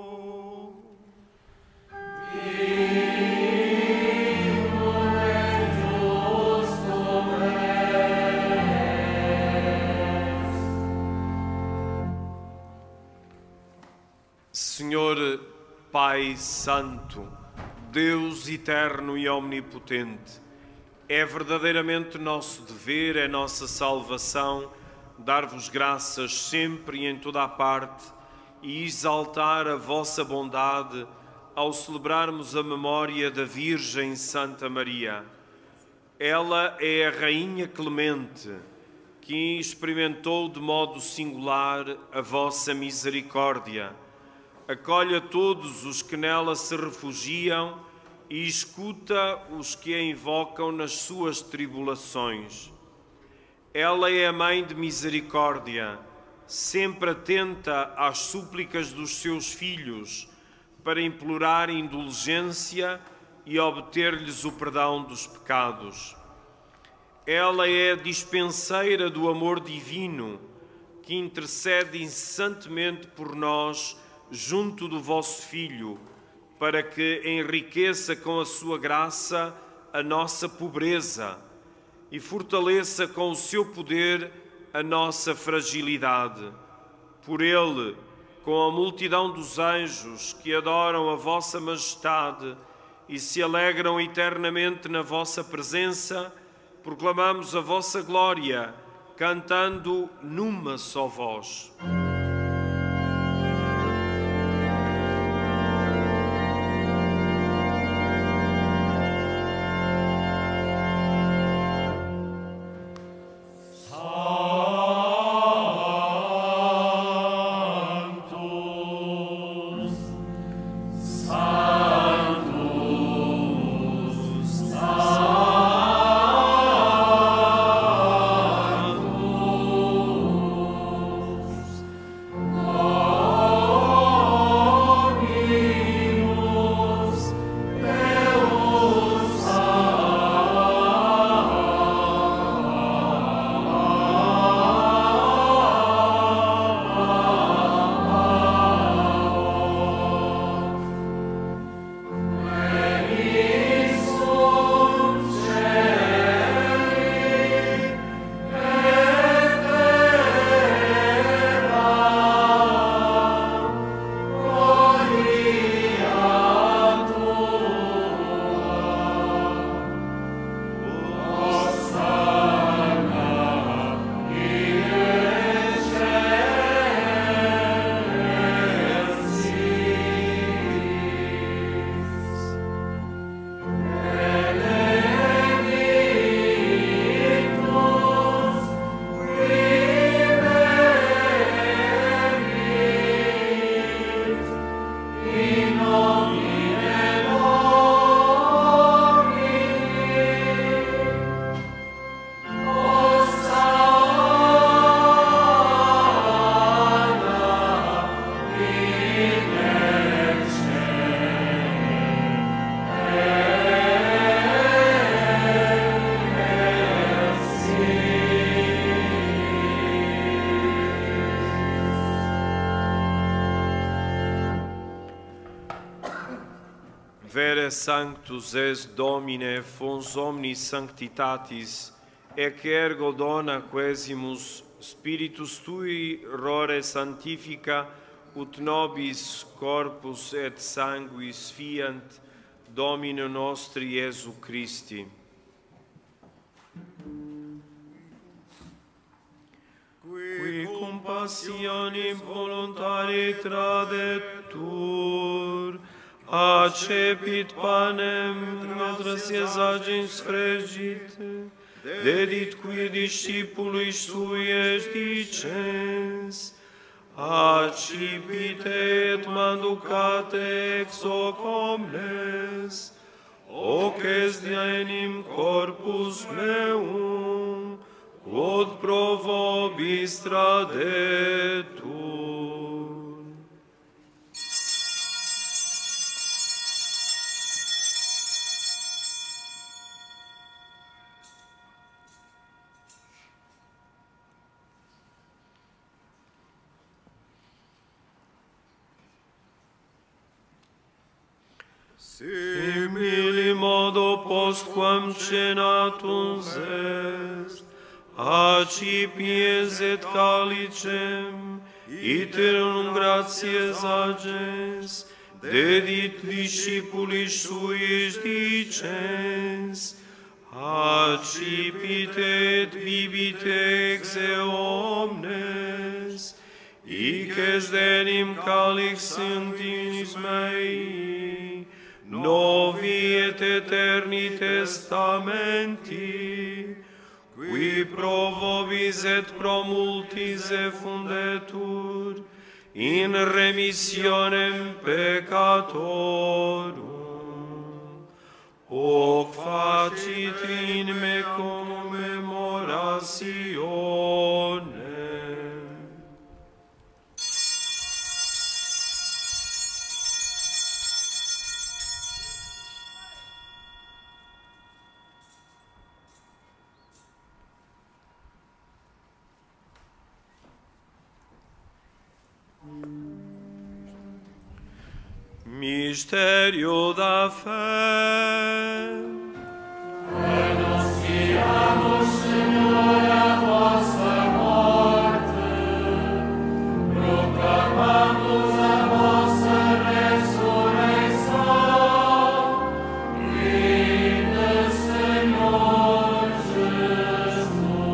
Vivo et justum es. Senhor Pai Santo, Deus eterno e omnipotente, é verdadeiramente nosso dever, é nossa salvação, dar-vos graças sempre e em toda a parte e exaltar a vossa bondade ao celebrarmos a memória da Virgem Santa Maria. Ela é a Rainha Clemente, que experimentou de modo singular a vossa misericórdia. Acolhe a todos os que nela se refugiam e escuta os que a invocam nas suas tribulações. Ela é a Mãe de Misericórdia, sempre atenta às súplicas dos seus filhos, para implorar indulgência e obter-lhes o perdão dos pecados. Ela é a dispenseira do amor divino, que intercede incessantemente por nós junto do vosso Filho, para que enriqueça com a sua graça a nossa pobreza e fortaleça com o seu poder a nossa fragilidade. Por ele, com a multidão dos anjos que adoram a vossa majestade e se alegram eternamente na vossa presença, proclamamos a vossa glória, cantando numa só voz. Vere sanctus est Domine, fons omnis sanctitatis, ec ergo dona quesimus Spiritus Tui rore sanctifica, ut nobis corpus et sanguis fiant Domino nostri Iesu Christi. Qui cum passionem voluntari tradetur, accepit panem, metras agens fregit, dedit qui discipului sui est dicens, accipite et manducate ex hoc omnes, hoc est enim corpus meum, quod pro vobis tradetur. Simili modo postquam cenatum est, accipies et calicem, iterum gratias agens, dedit discipulis suis dicens, accipite et bibite ex eo omnes, hic est enim calix sanguinis mei, novi et eterni testamenti, qui pro vobis et pro multis effundetur, in remissionem peccatorum. Hoc facit in me commemorationem. Misterio da fé. Annunciamus, Signore, a vossa morte, proclamamus a vossa ressurreição, vinde, Senhor Jesus.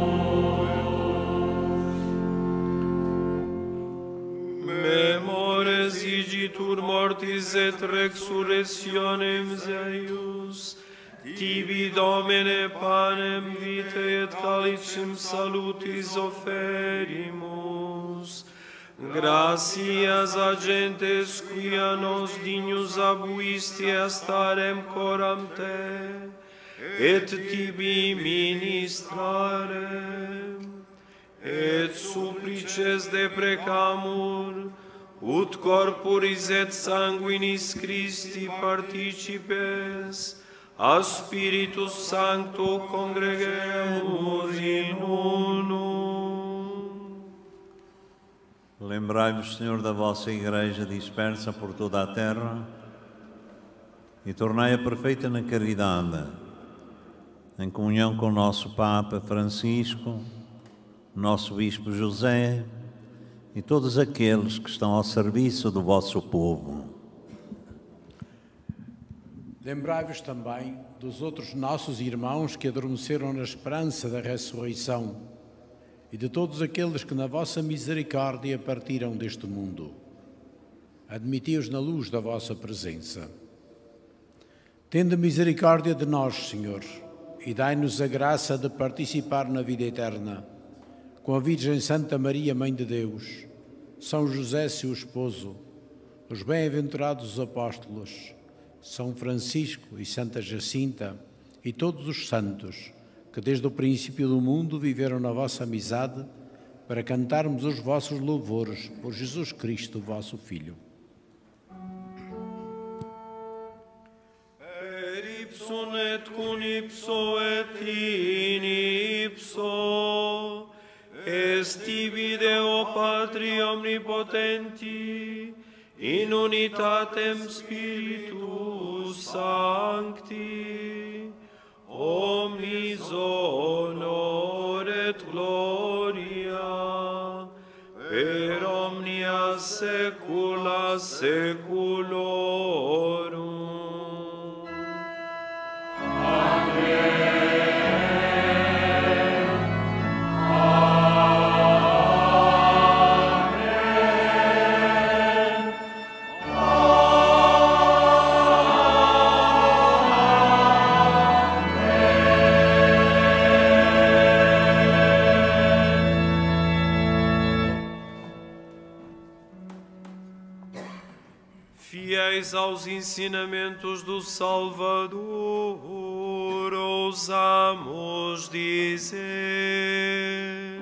Memores igitur mortis et resurrectionem eius, tibi Domine panem vitae et calicem salutis oferimus. Gratias agentes quia nos dignus abuisti a starem coram te, et tibi ministrarem, et supplices deprecamur, ut corporis et sanguinis Christi participes, a Spiritus Sancto congreguemus in unum. Lembrai-vos, Senhor, da vossa Igreja dispersa por toda a terra e tornai-a perfeita na caridade, em comunhão com o nosso Papa Francisco, nosso Bispo José e todos aqueles que estão ao serviço do vosso povo. Lembrai-vos também dos outros nossos irmãos que adormeceram na esperança da ressurreição e de todos aqueles que na vossa misericórdia partiram deste mundo. Admiti-os na luz da vossa presença. Tende misericórdia de nós, Senhor, e dai-nos a graça de participar na vida eterna, com a Virgem Santa Maria, Mãe de Deus, São José, seu esposo, os bem-aventurados apóstolos, São Francisco e Santa Jacinta e todos os santos que desde o princípio do mundo viveram na vossa amizade, para cantarmos os vossos louvores por Jesus Cristo, vosso Filho. Per ipsum et cum ipso et in ipso, est tibi Deo Patri omnipotenti, in unitatem Spiritus Sancti, omnis honor et gloria, per omnia saecula saeculorum. Amen. Aos ensinamentos do Salvador, ousamos dizer: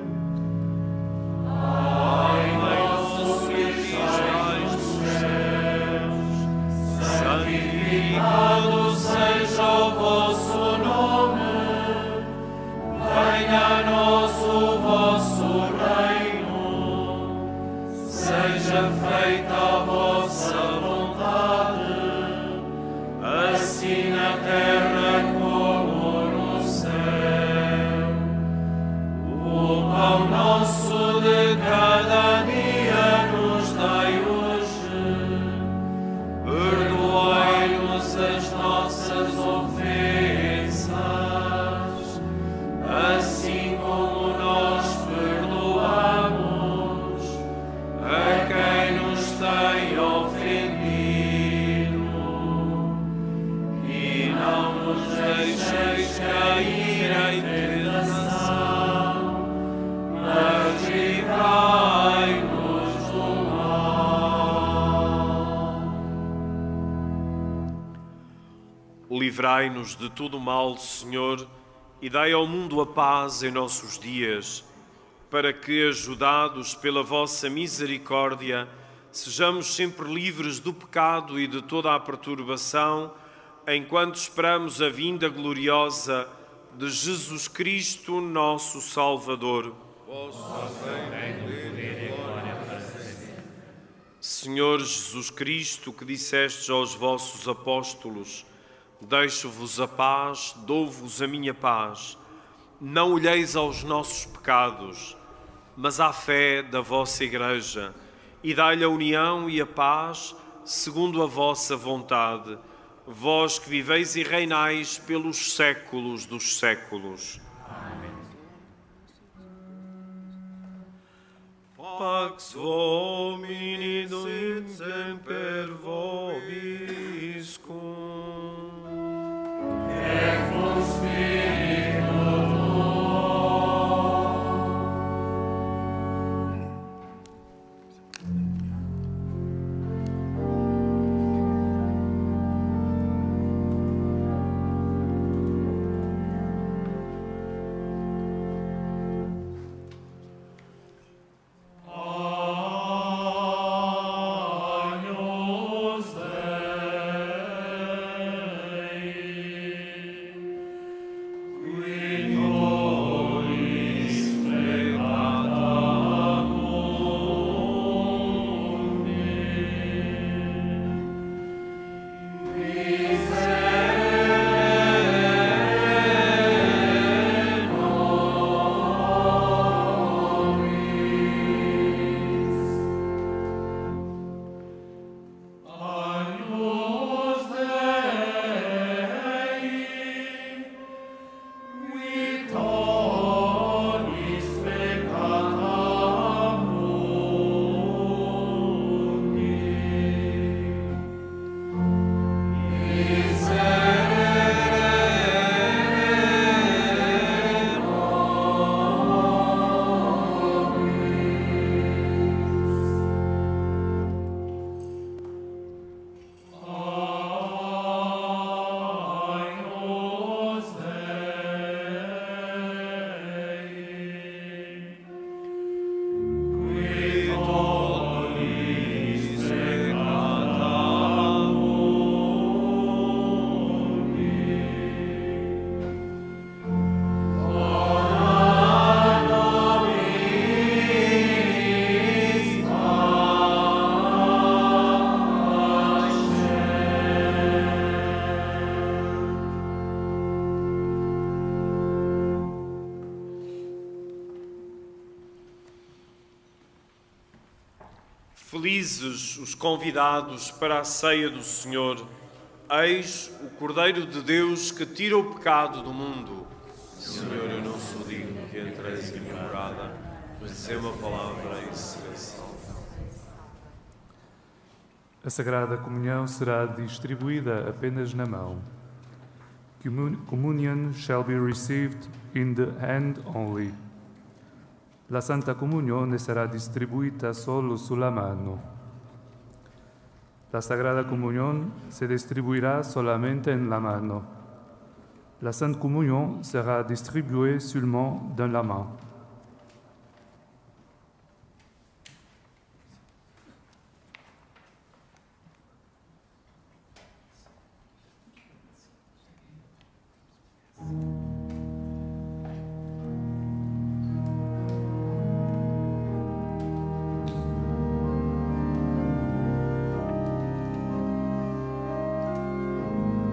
Pai nosso que estais nos céus, santificado seja o vosso nome, venha a nós o vosso reino, seja feita a vossa vontade, assim na terra como no céu. O pão nosso de cada dia nos dai hoje. Perdoai-nos as nossas ofensas, assim como nós perdoamos a quem nos tem ofendido. Não nos deixeis cair em tentação, mas livrai-nos do mal. Livrai-nos de todo o mal, Senhor, e dai ao mundo a paz em nossos dias, para que, ajudados pela vossa misericórdia, sejamos sempre livres do pecado e de toda a perturbação, enquanto esperamos a vinda gloriosa de Jesus Cristo, nosso Salvador. Senhor Jesus Cristo, que dissestes aos vossos apóstolos: deixo-vos a paz, dou-vos a minha paz. Não olheis aos nossos pecados, mas à fé da vossa Igreja, e dai-lhe a união e a paz segundo a vossa vontade, vós que viveis e reinais pelos séculos dos séculos. Amém. Pax vomini sit semper vobiscum. Et cum spiritu Agnus Felizes os convidados para a ceia do Senhor. Eis o Cordeiro de Deus que tira o pecado do mundo. Senhor, eu não sou digno que entreis em minha morada, mas dizei uma palavra e serei salvo. A Sagrada Comunhão será distribuída apenas na mão. Communion shall be received in the hand only. La Santa Comunione sarà distribuita solo sulla mano. La Sagrada Comunión se distribuirá solamente en la mano. La Sainte Communion sera distribuée seulement dans la main.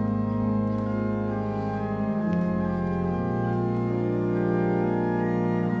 Amen.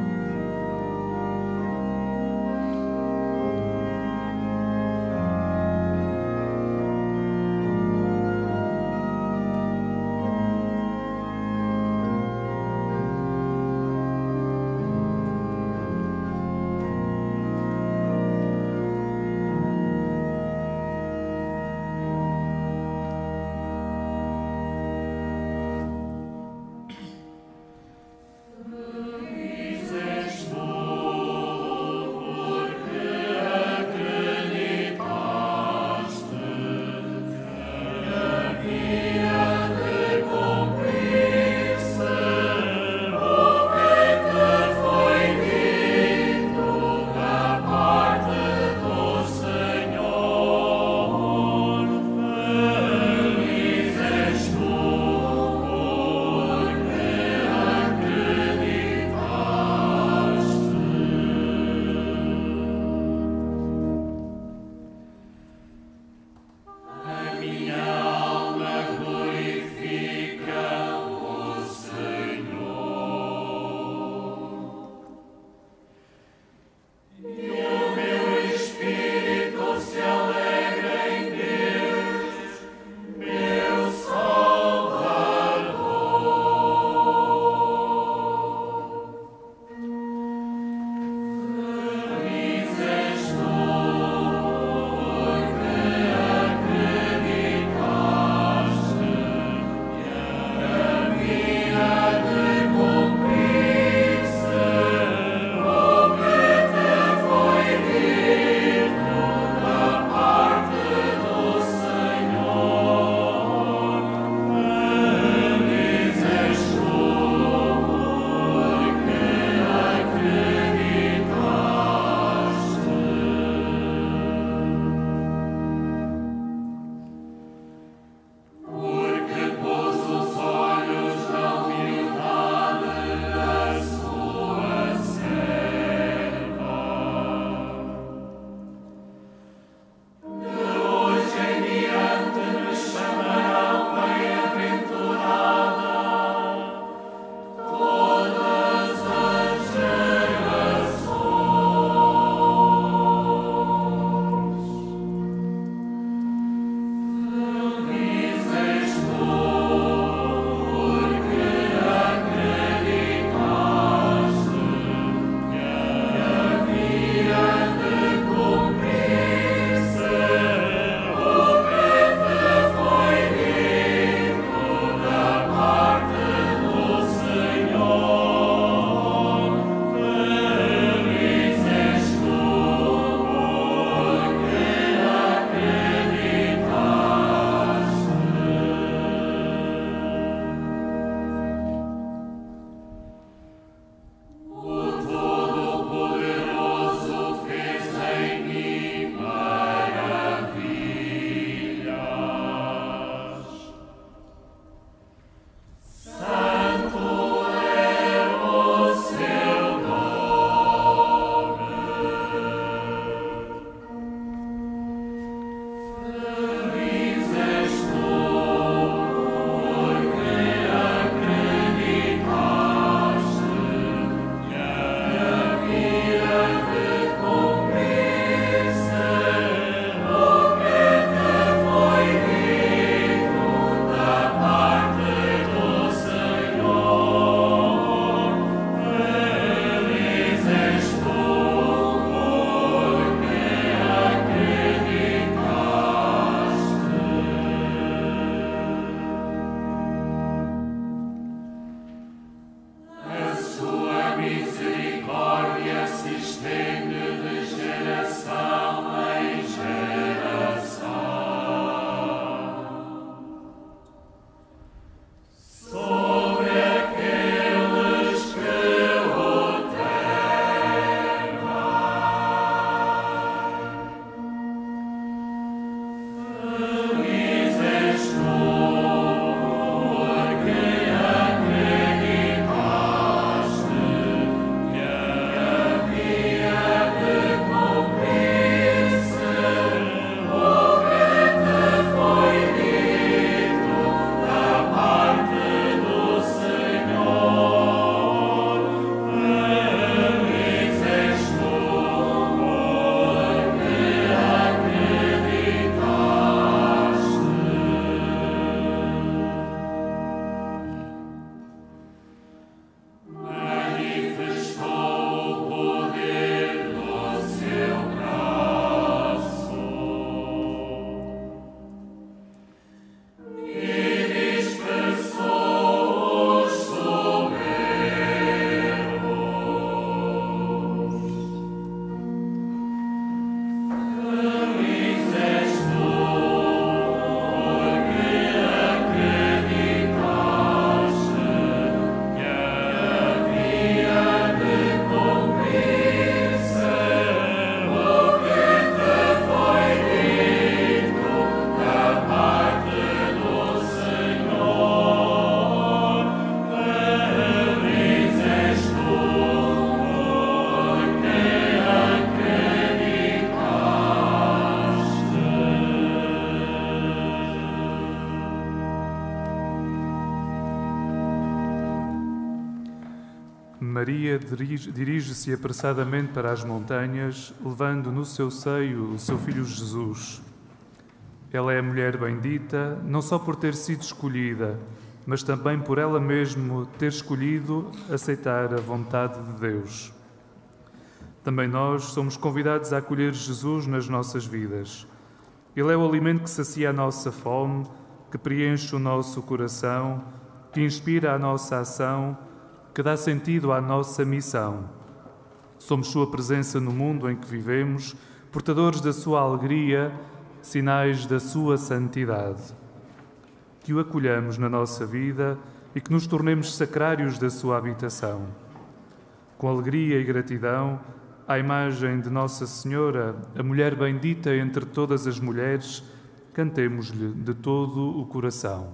Maria dirige-se apressadamente para as montanhas, levando no seu seio o seu filho Jesus. Ela é a mulher bendita, não só por ter sido escolhida, mas também por ela mesma ter escolhido aceitar a vontade de Deus. Também nós somos convidados a acolher Jesus nas nossas vidas. Ele é o alimento que sacia a nossa fome, que preenche o nosso coração, que inspira a nossa ação, que dá sentido à nossa missão. Somos sua presença no mundo em que vivemos, portadores da sua alegria, sinais da sua santidade. Que o acolhamos na nossa vida e que nos tornemos sacrários da sua habitação. Com alegria e gratidão, à imagem de Nossa Senhora, a mulher bendita entre todas as mulheres, cantemos-lhe de todo o coração.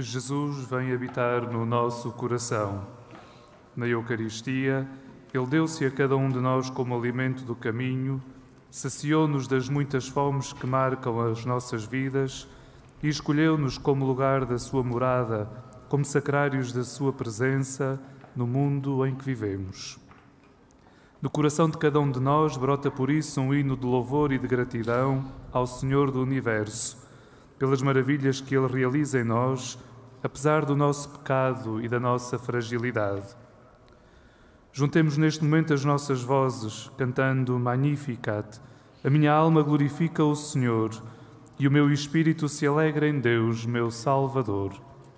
Jesus vem habitar no nosso coração. Na Eucaristia, Ele deu-se a cada um de nós como alimento do caminho, saciou-nos das muitas fomes que marcam as nossas vidas e escolheu-nos como lugar da sua morada, como sacrários da sua presença no mundo em que vivemos. Do coração de cada um de nós brota por isso um hino de louvor e de gratidão ao Senhor do Universo, pelas maravilhas que Ele realiza em nós, apesar do nosso pecado e da nossa fragilidade. Juntemos neste momento as nossas vozes, cantando Magnificat. A minha alma glorifica o Senhor, e o meu espírito se alegra em Deus, meu Salvador.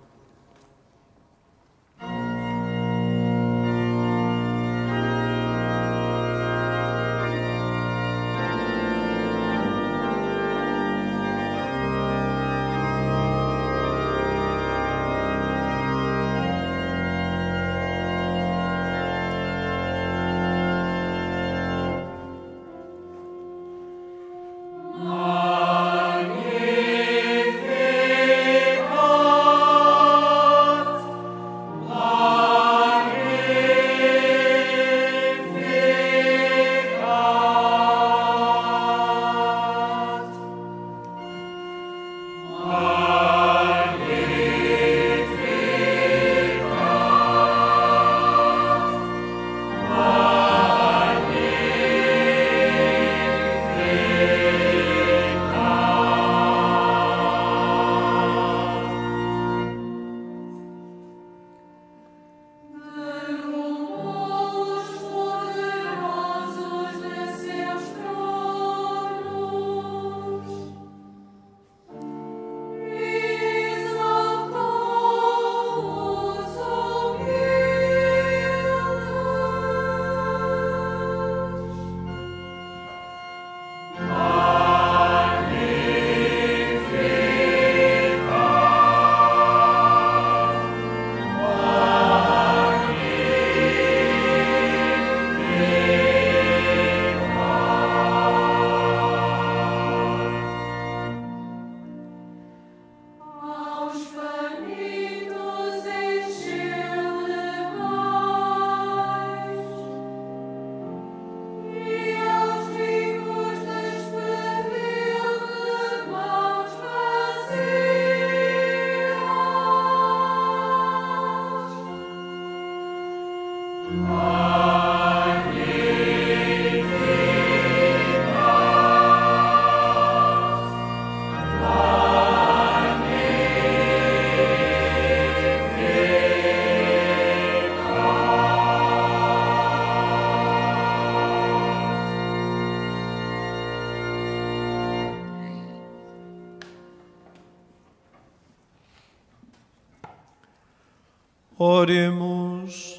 Oremos.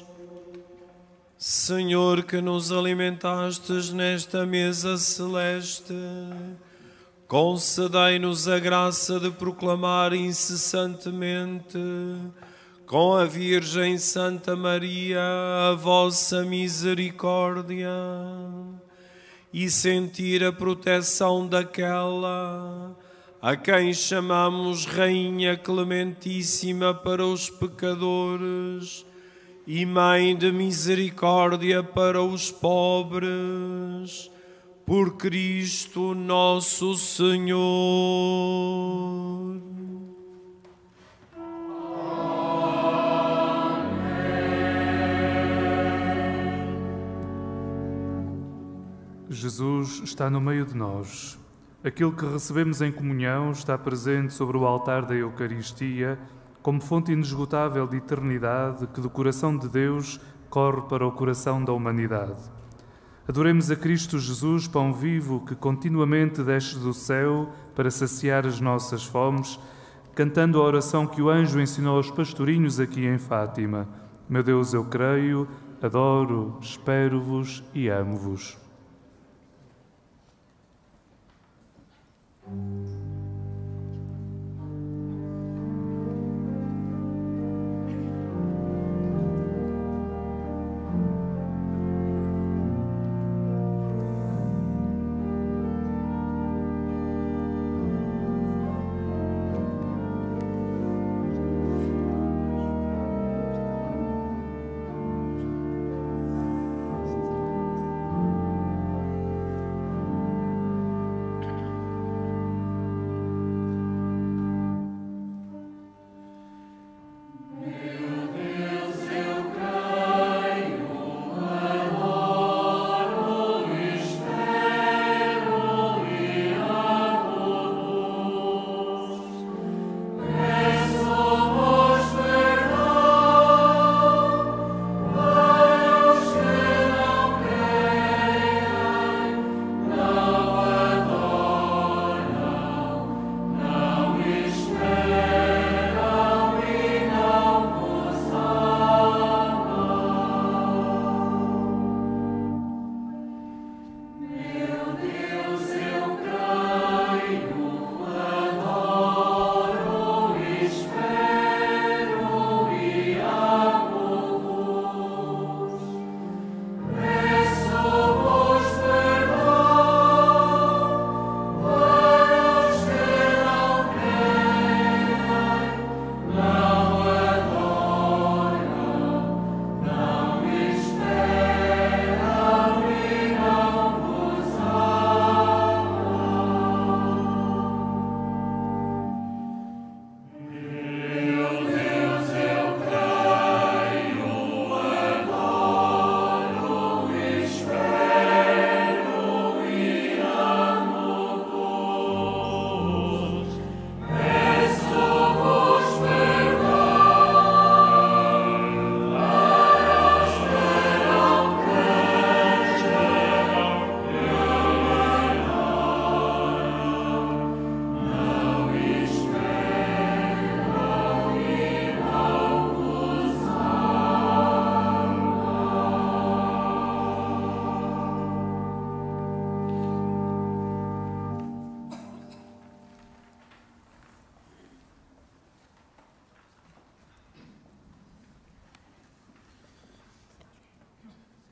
Senhor, que nos alimentastes nesta mesa celeste, concedei-nos a graça de proclamar incessantemente, com a Virgem Santa Maria, a vossa misericórdia, e sentir a proteção daquela a quem chamamos Rainha Clementíssima para os pecadores e Mãe de Misericórdia para os pobres, por Cristo nosso Senhor. Jesus está no meio de nós. Aquilo que recebemos em comunhão está presente sobre o altar da Eucaristia como fonte inesgotável de eternidade que do coração de Deus corre para o coração da humanidade. Adoremos a Cristo Jesus, pão vivo que continuamente desce do céu para saciar as nossas fomes, cantando a oração que o anjo ensinou aos pastorinhos aqui em Fátima. Meu Deus, eu creio, adoro, espero-vos e amo-vos.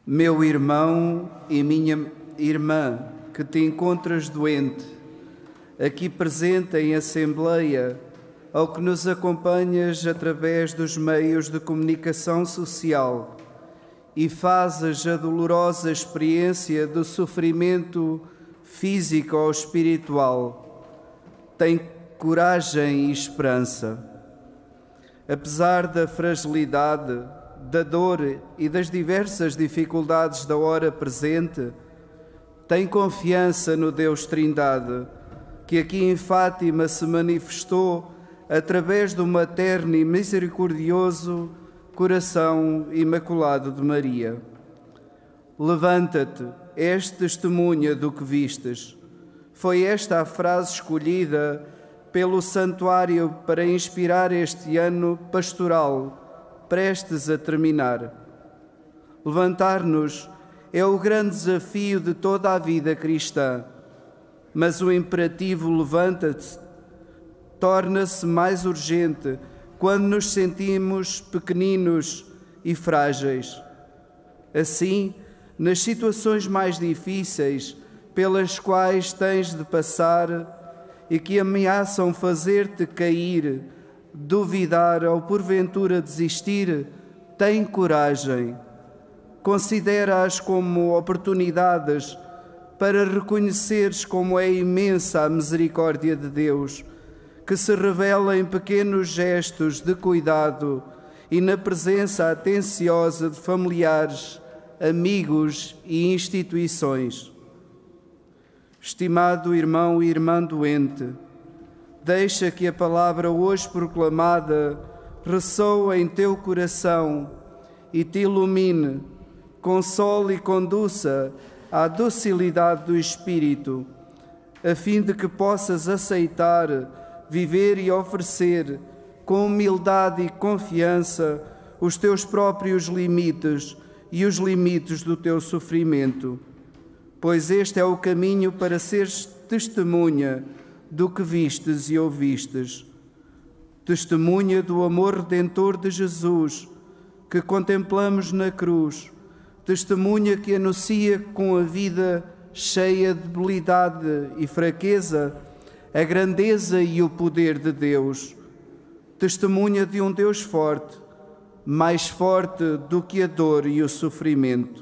Meu irmão e minha irmã, que te encontras doente, aqui presente em Assembleia, ao que nos acompanhas através dos meios de comunicação social e fazes a dolorosa experiência do sofrimento físico ou espiritual, tem coragem e esperança. Apesar da fragilidade, da dor e das diversas dificuldades da hora presente, tem confiança no Deus Trindade, que aqui em Fátima se manifestou através do materno e misericordioso coração imaculado de Maria. Levanta-te, és testemunha do que vistes. Foi esta a frase escolhida pelo Santuário para inspirar este ano pastoral, prestes a terminar. Levantar-nos é o grande desafio de toda a vida cristã, mas o imperativo levanta-te torna-se mais urgente quando nos sentimos pequeninos e frágeis. Assim, nas situações mais difíceis pelas quais tens de passar e que ameaçam fazer-te cair, duvidar ou porventura desistir, tem coragem. Considera-as como oportunidades para reconheceres como é imensa a misericórdia de Deus, que se revela em pequenos gestos de cuidado e na presença atenciosa de familiares, amigos e instituições. Estimado irmão e irmã doente, deixa que a palavra hoje proclamada ressoe em teu coração e te ilumine, console e conduza à docilidade do Espírito, a fim de que possas aceitar, viver e oferecer com humildade e confiança os teus próprios limites e os limites do teu sofrimento, pois este é o caminho para seres testemunha do que vistes e ouvistes, testemunha do amor redentor de Jesus que contemplamos na cruz, testemunha que anuncia com a vida cheia de debilidade e fraqueza a grandeza e o poder de Deus, testemunha de um Deus forte, mais forte do que a dor e o sofrimento.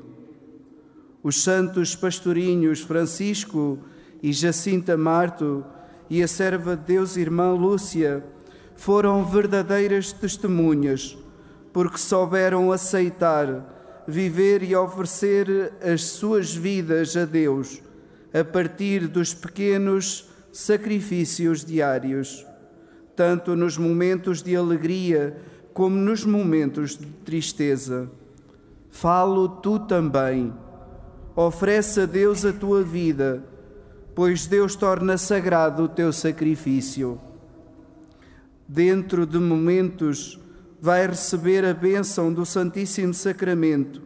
Os santos pastorinhos Francisco e Jacinta Marto e a serva de Deus irmã Lúcia foram verdadeiras testemunhas, porque souberam aceitar, viver e oferecer as suas vidas a Deus, a partir dos pequenos sacrifícios diários, tanto nos momentos de alegria como nos momentos de tristeza. Falo tu também. Oferece a Deus a tua vida, pois Deus torna sagrado o teu sacrifício. Dentro de momentos vai receber a bênção do Santíssimo Sacramento.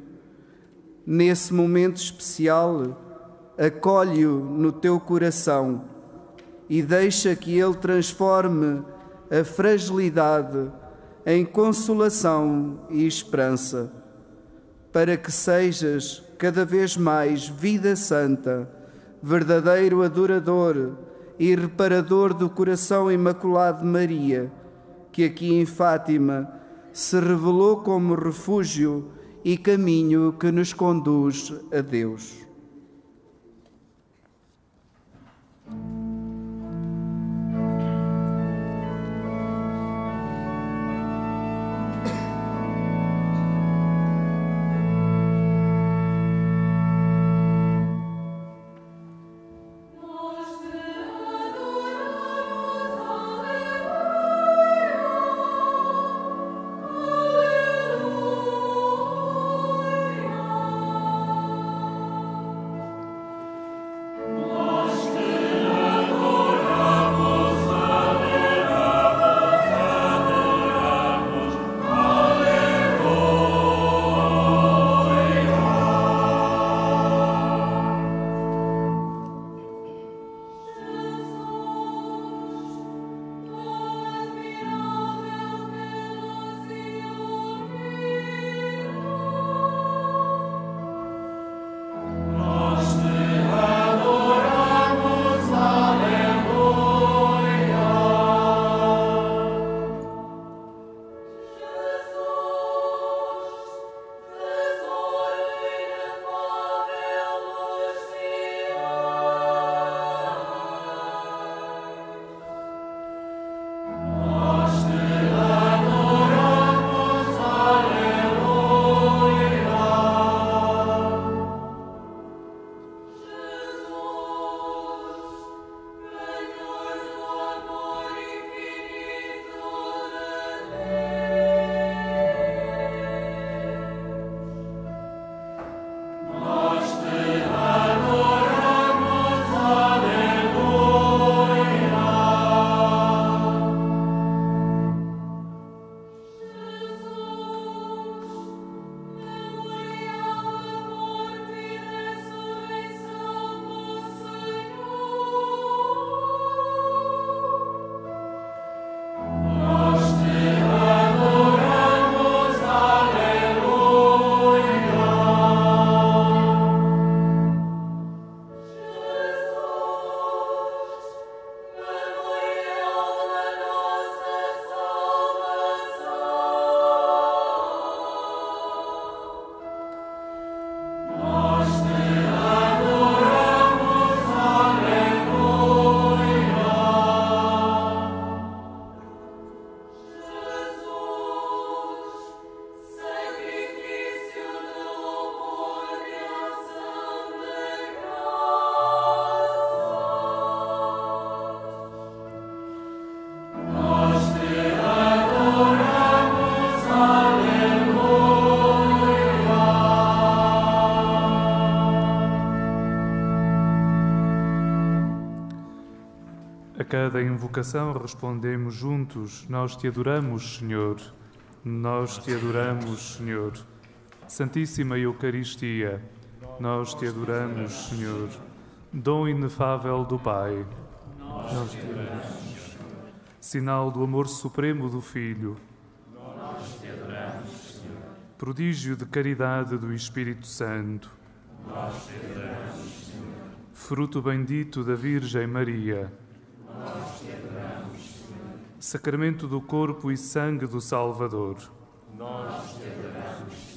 Nesse momento especial, acolhe-o no teu coração e deixa que Ele transforme a fragilidade em consolação e esperança, para que sejas cada vez mais vida santa, verdadeiro adorador e reparador do coração imaculado de Maria, que aqui em Fátima se revelou como refúgio e caminho que nos conduz a Deus. cada invocação respondemos juntos: nós te adoramos, Senhor. Nós te adoramos, Senhor. Santíssima Eucaristia, nós te adoramos, Senhor. Dom inefável do Pai, nós te adoramos. Sinal do amor supremo do Filho, nós te adoramos, Senhor. Prodígio de caridade do Espírito Santo, nós te adoramos, Senhor. Fruto bendito da Virgem Maria, nós te adoramos, Senhor. Sacramento do corpo e sangue do Salvador, nós te adoramos, Senhor.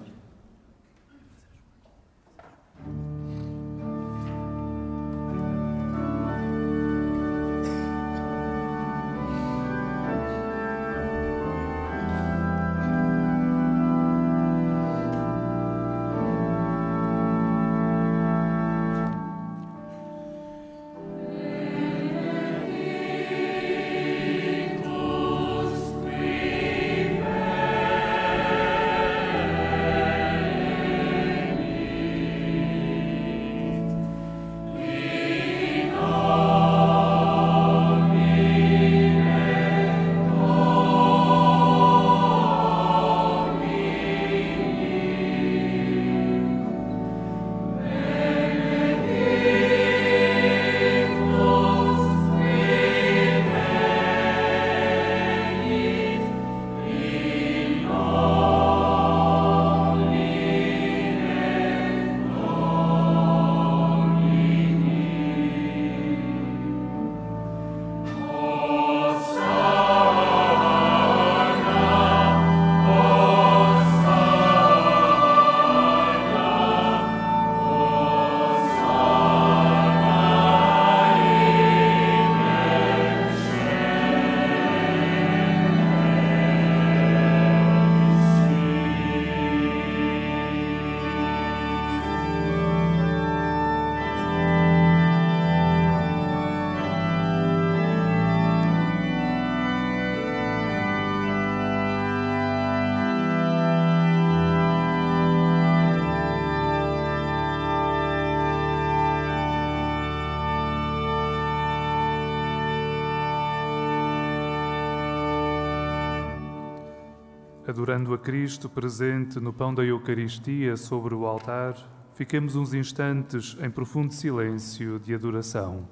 Adorando a Cristo presente no pão da Eucaristia sobre o altar, fiquemos uns instantes em profundo silêncio de adoração.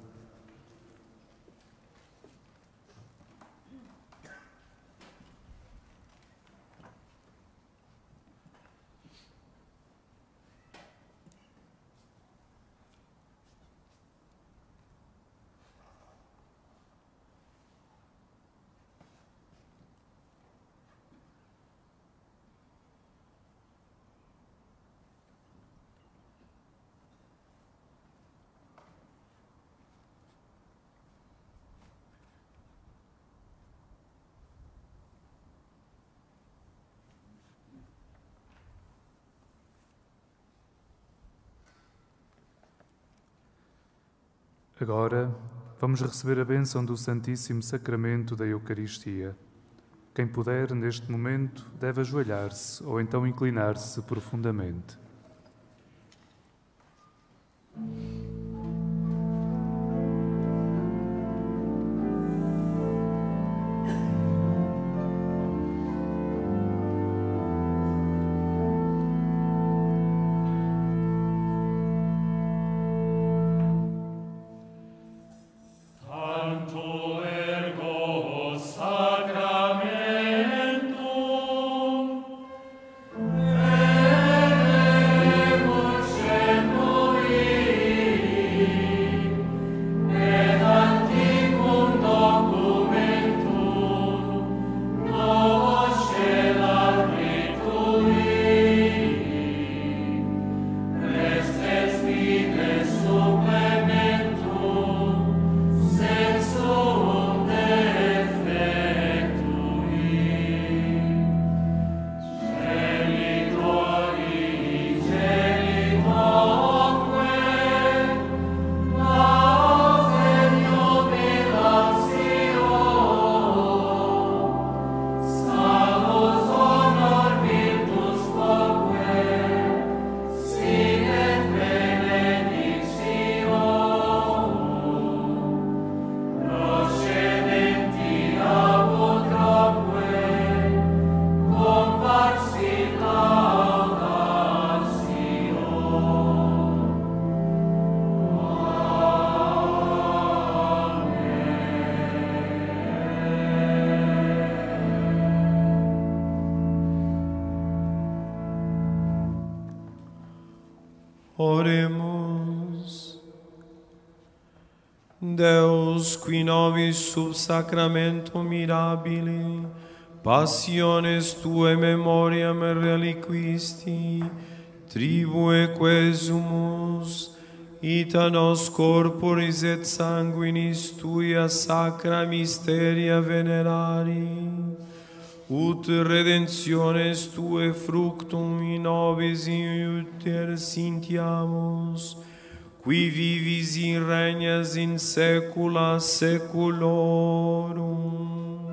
Agora, vamos receber a bênção do Santíssimo Sacramento da Eucaristia. Quem puder, neste momento, deve ajoelhar-se ou então inclinar-se profundamente. Amen. Oremos. Deus, qui nobis sub sacramentum mirabili, passiones Tuae memoriam reliquisti, tribue quesumus, ita nos corporis et sanguinis Tuia sacra mysteria venerari, ut redemptiones Tuae fructum in nobis iuter sintiamus, qui vivis in regnas in saecula saeculorum.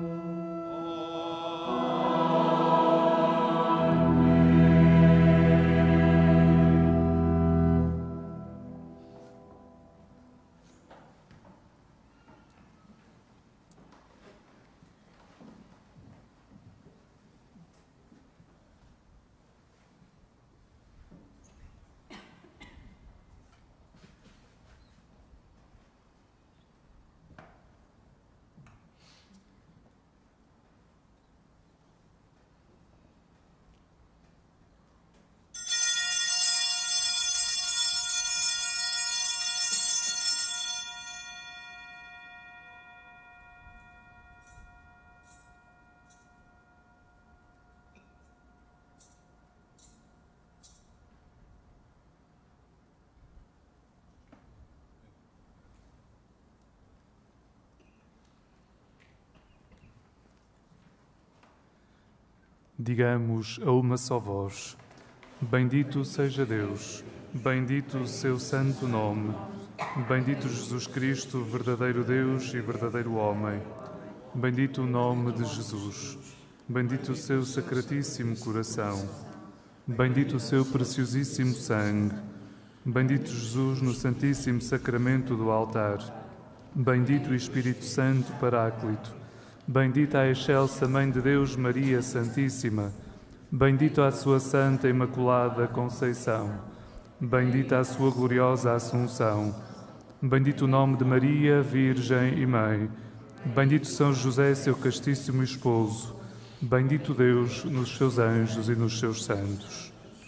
Digamos a uma só voz: bendito seja Deus, bendito o seu santo nome, bendito Jesus Cristo, verdadeiro Deus e verdadeiro homem, bendito o nome de Jesus, bendito o seu sacratíssimo coração, bendito o seu preciosíssimo sangue, bendito Jesus no santíssimo sacramento do altar, bendito o Espírito Santo Paráclito, bendita a excelsa Mãe de Deus, Maria Santíssima, bendita a sua Santa Imaculada Conceição, bendita a sua gloriosa Assunção, bendito o nome de Maria, Virgem e Mãe, bendito São José, seu castíssimo esposo, bendito Deus nos seus anjos e nos seus santos.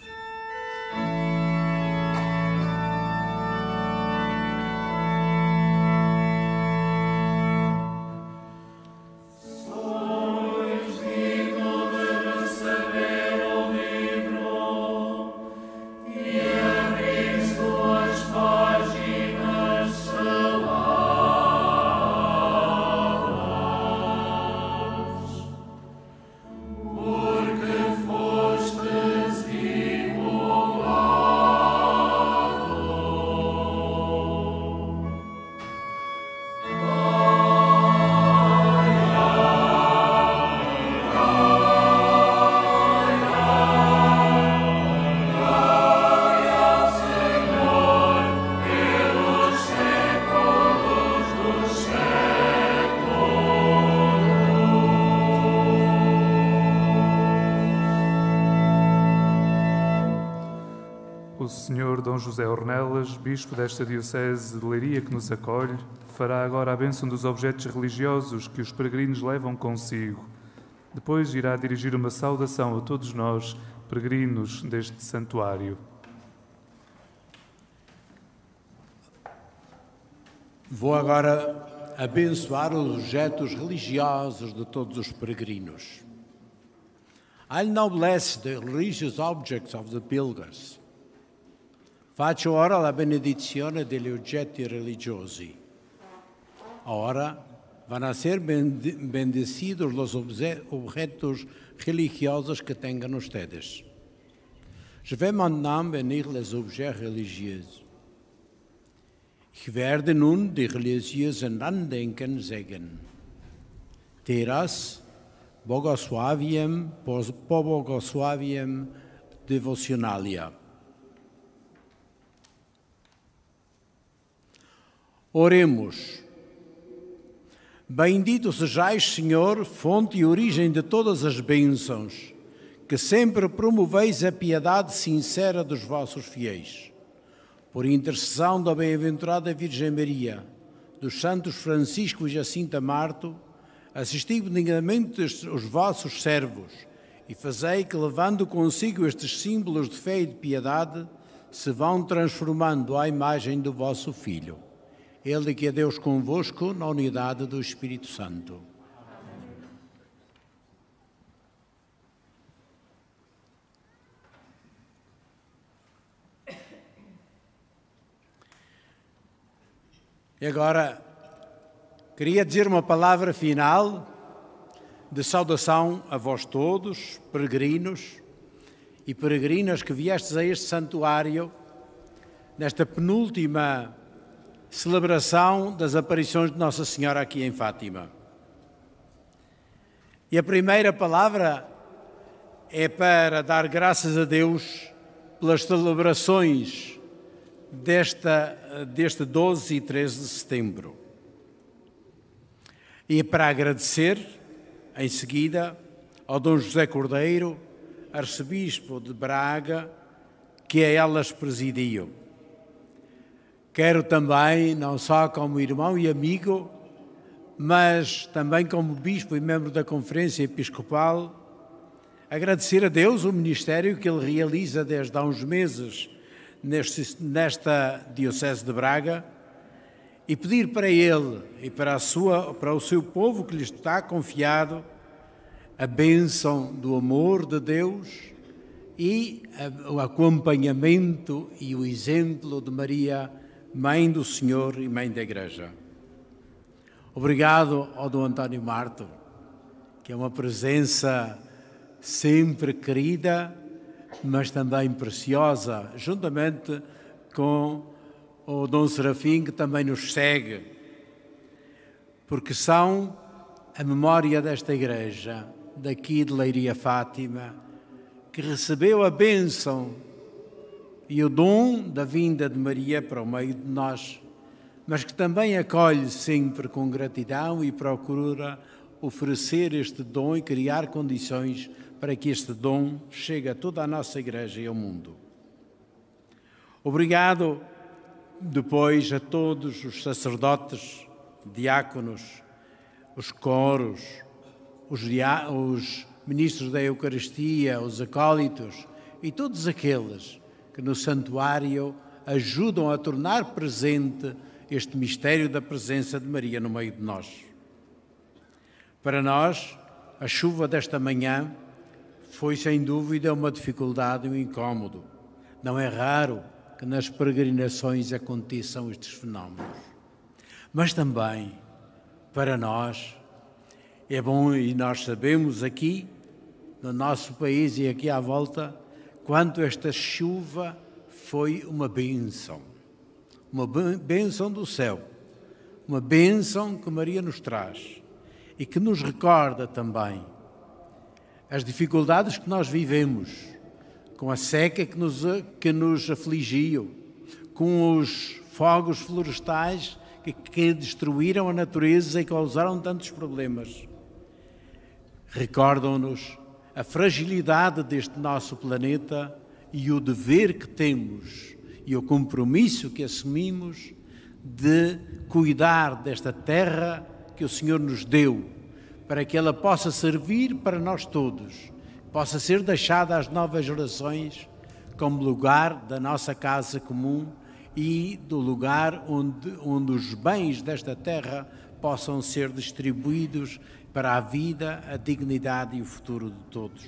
O senhor Dom José Ornelas, bispo desta diocese de Leiria que nos acolhe, fará agora a bênção dos objetos religiosos que os peregrinos levam consigo. Depois irá dirigir uma saudação a todos nós, peregrinos deste santuário. Vou agora abençoar os objetos religiosos de todos os peregrinos. I'll now bless the religious objects of the pilgrims. Faccio ora la benedizione degli oggetti religiosi. Ahora van a ser bendecidos los objetos religiosos que tengan ustedes. Je vais maintenant bénir les objets religieux. Ich werde nun die religiösen Andenken sagen. Teraz bogosławiem po bogosławiem devocionalia. Oremos. Bendito sejais, Senhor, fonte e origem de todas as bênçãos, que sempre promoveis a piedade sincera dos vossos fiéis. Por intercessão da bem-aventurada Virgem Maria, dos santos Francisco e Jacinta Marto, assisti benignamente os vossos servos e fazei que, levando consigo estes símbolos de fé e de piedade, se vão transformando à imagem do vosso Filho. Ele que é Deus convosco na unidade do Espírito Santo. E agora, queria dizer uma palavra final de saudação a vós todos, peregrinos e peregrinas que viestes a este santuário nesta penúltima celebração das aparições de Nossa Senhora aqui em Fátima. E a primeira palavra é para dar graças a Deus pelas celebrações desta, deste doze e treze de setembro. E para agradecer, em seguida, ao Dom José Cordeiro, arcebispo de Braga, que a elas presidiu. Quero também, não só como irmão e amigo, mas também como bispo e membro da Conferência Episcopal, agradecer a Deus o ministério que ele realiza desde há uns meses neste, nesta Diocese de Braga e pedir para ele e para, a sua, para o seu povo que lhe está confiado a bênção do amor de Deus e o acompanhamento e o exemplo de Maria, Mãe do Senhor e Mãe da Igreja. Obrigado ao Dom António Marto, que é uma presença sempre querida, mas também preciosa, juntamente com o Dom Serafim, que também nos segue, porque são a memória desta Igreja, daqui de Leiria Fátima, que recebeu a bênção e o dom da vinda de Maria para o meio de nós, mas que também acolhe sempre com gratidão e procura oferecer este dom e criar condições para que este dom chegue a toda a nossa Igreja e ao mundo. Obrigado depois a todos os sacerdotes, diáconos, os coros, os, dia... os ministros da Eucaristia, os acólitos e todos aqueles que no santuário ajudam a tornar presente este mistério da presença de Maria no meio de nós. Para nós, a chuva desta manhã foi sem dúvida uma dificuldade e um incómodo. Não é raro que nas peregrinações aconteçam estes fenómenos. Mas também, para nós, é bom, e nós sabemos aqui, no nosso país e aqui à volta, quanto esta chuva foi uma bênção. Uma bênção do céu. Uma bênção que Maria nos traz e que nos recorda também as dificuldades que nós vivemos, com a seca que nos, que nos afligiu, com os fogos florestais que, que destruíram a natureza e causaram tantos problemas. Recordam-nos a fragilidade deste nosso planeta e o dever que temos e o compromisso que assumimos de cuidar desta terra que o Senhor nos deu, para que ela possa servir para nós todos, possa ser deixada às novas gerações como lugar da nossa casa comum e do lugar onde, onde os bens desta terra possam ser distribuídos para a vida, a dignidade e o futuro de todos.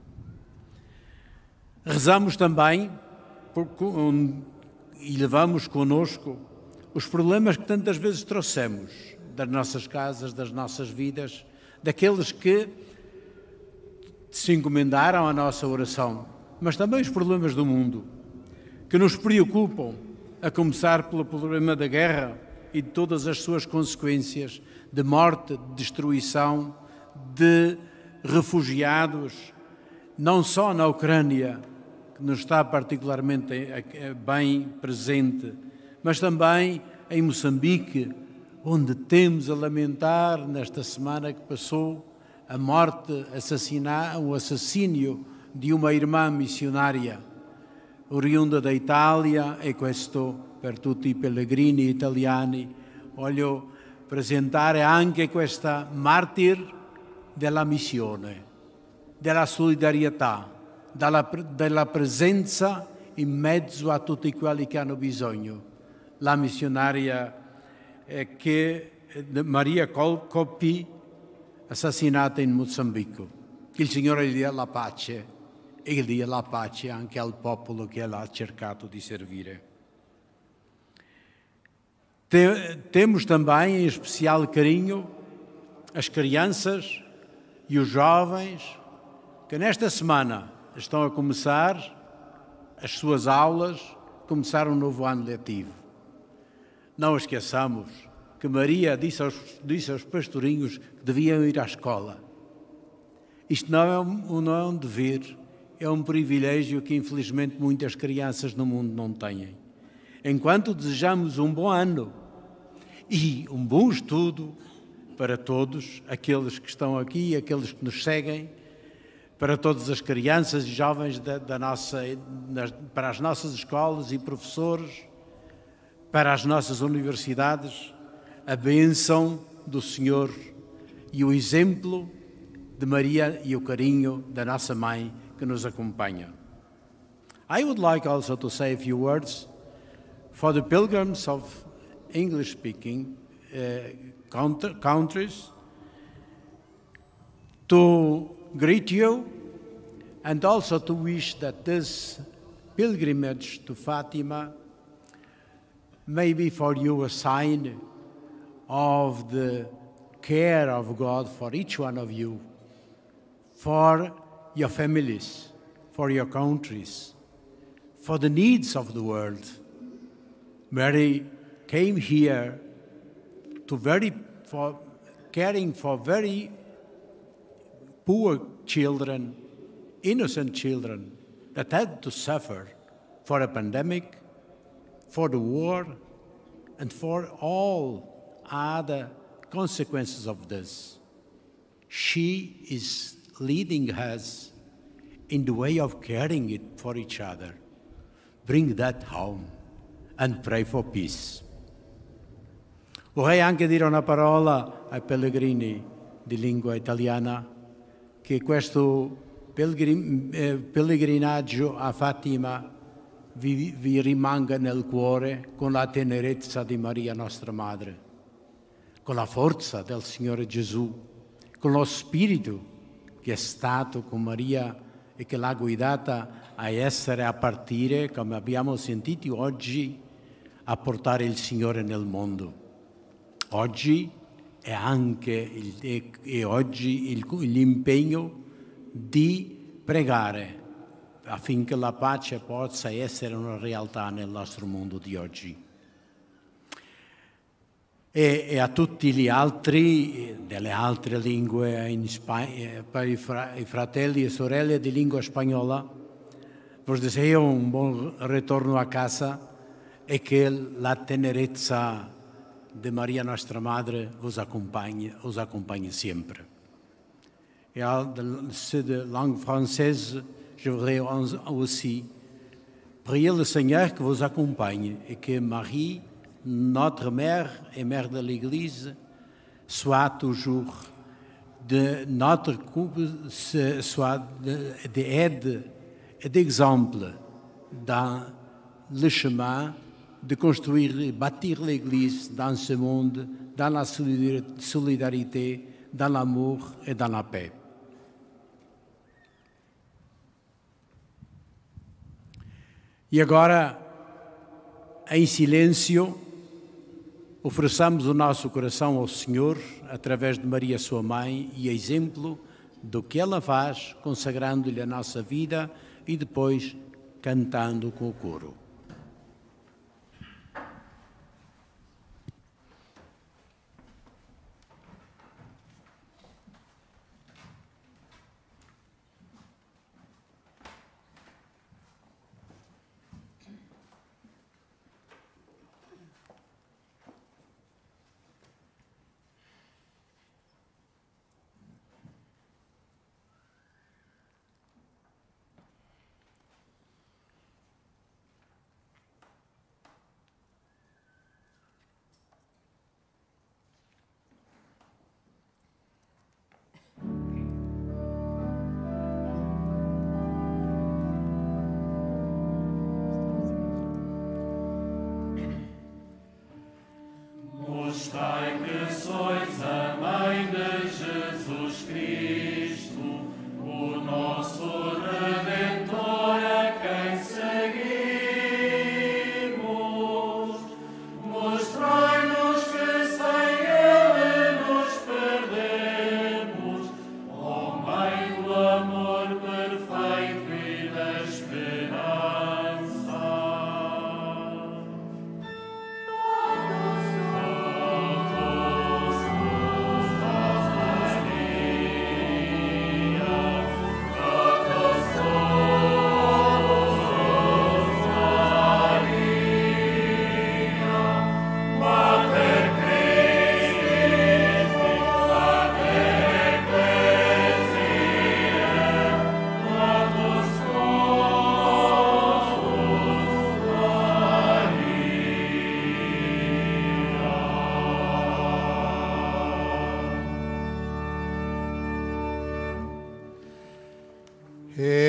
Rezamos também por, um, e levamos connosco os problemas que tantas vezes trouxemos das nossas casas, das nossas vidas, daqueles que se encomendaram à nossa oração, mas também os problemas do mundo, que nos preocupam, a começar pelo problema da guerra e de todas as suas consequências, de morte, de destruição, de refugiados, não só na Ucrânia, que nos está particularmente bem presente, mas também em Moçambique, onde temos a lamentar, nesta semana que passou, a morte, assassinar, o assassínio de uma irmã missionária, oriunda da Itália, e questo per tutti i pellegrini italiani. Voglio presentare anche questa martir della missione, della solidarietà, della, della presenza in mezzo a tutti quelli che hanno bisogno. La missionaria eh, che Maria Colpi, assassinata in Mozambico. Che il Signore gli dia la pace e gli dia la pace anche al popolo che ela ha cercato di servire. Temos também em especial carinho as crianças e os jovens que nesta semana estão a começar as suas aulas, começar um novo ano letivo. Não esqueçamos que Maria disse aos, disse aos pastorinhos que deviam ir à escola. Isto não é, um, não é um dever, é um privilégio que infelizmente muitas crianças no mundo não têm. Enquanto desejamos um bom ano e um bom estudo para todos, aqueles que estão aqui e aqueles que nos seguem, para todas as crianças e jovens da, da nossa, para as nossas escolas e professores, para as nossas universidades, a bênção do Senhor e o exemplo de Maria e o carinho da nossa mãe que nos acompanha. I would like also to say a few words for the pilgrims of English-speaking uh, countries to greet you and also to wish that this pilgrimage to Fatima may be for you a sign of the care of God for each one of you, for your families, for your countries, for the needs of the world. Mary came here to very, for caring for very poor children, innocent children that had to suffer for a pandemic, for the war, and for all other consequences of this. She is leading us in the way of caring it for each other. Bring that home and pray for peace. Vorrei anche dire una parola ai pellegrini di lingua italiana, che questo pellegrin- eh, pellegrinaggio a Fatima vi, vi rimanga nel cuore con la tenerezza di Maria nostra Madre, con la forza del Signore Gesù, con lo spirito che è stato con Maria e che l'ha guidata a essere, a partire, come abbiamo sentito oggi, a portare il Signore nel mondo. Oggi è anche il, è, è oggi il, l'impegno di pregare affinché la pace possa essere una realtà nel nostro mondo di oggi. E, e a tutti gli altri, delle altre lingue, in Spagna, per i, fra, i fratelli e sorelle di lingua spagnola, vi deseo un buon ritorno a casa e che la tenerezza de Maria Nostra Madre vous accompagne, vous accompagne sempre. Et c'est de langue française, je voudrais aussi prier le Seigneur que vous accompagne et que Marie, notre mère et mère de l'Église, soit toujours de notre couple, soit d'aide et d'exemple dans le chemin de construire et bâtir l'Église dans ce monde, dans la solidarité, dans l'amour et dans la paix. E agora, em silêncio, ofereçamos o nosso coração ao Senhor através de Maria, sua mãe, e exemplo do que ela faz, consagrando-lhe a nossa vida e depois cantando com o coro. e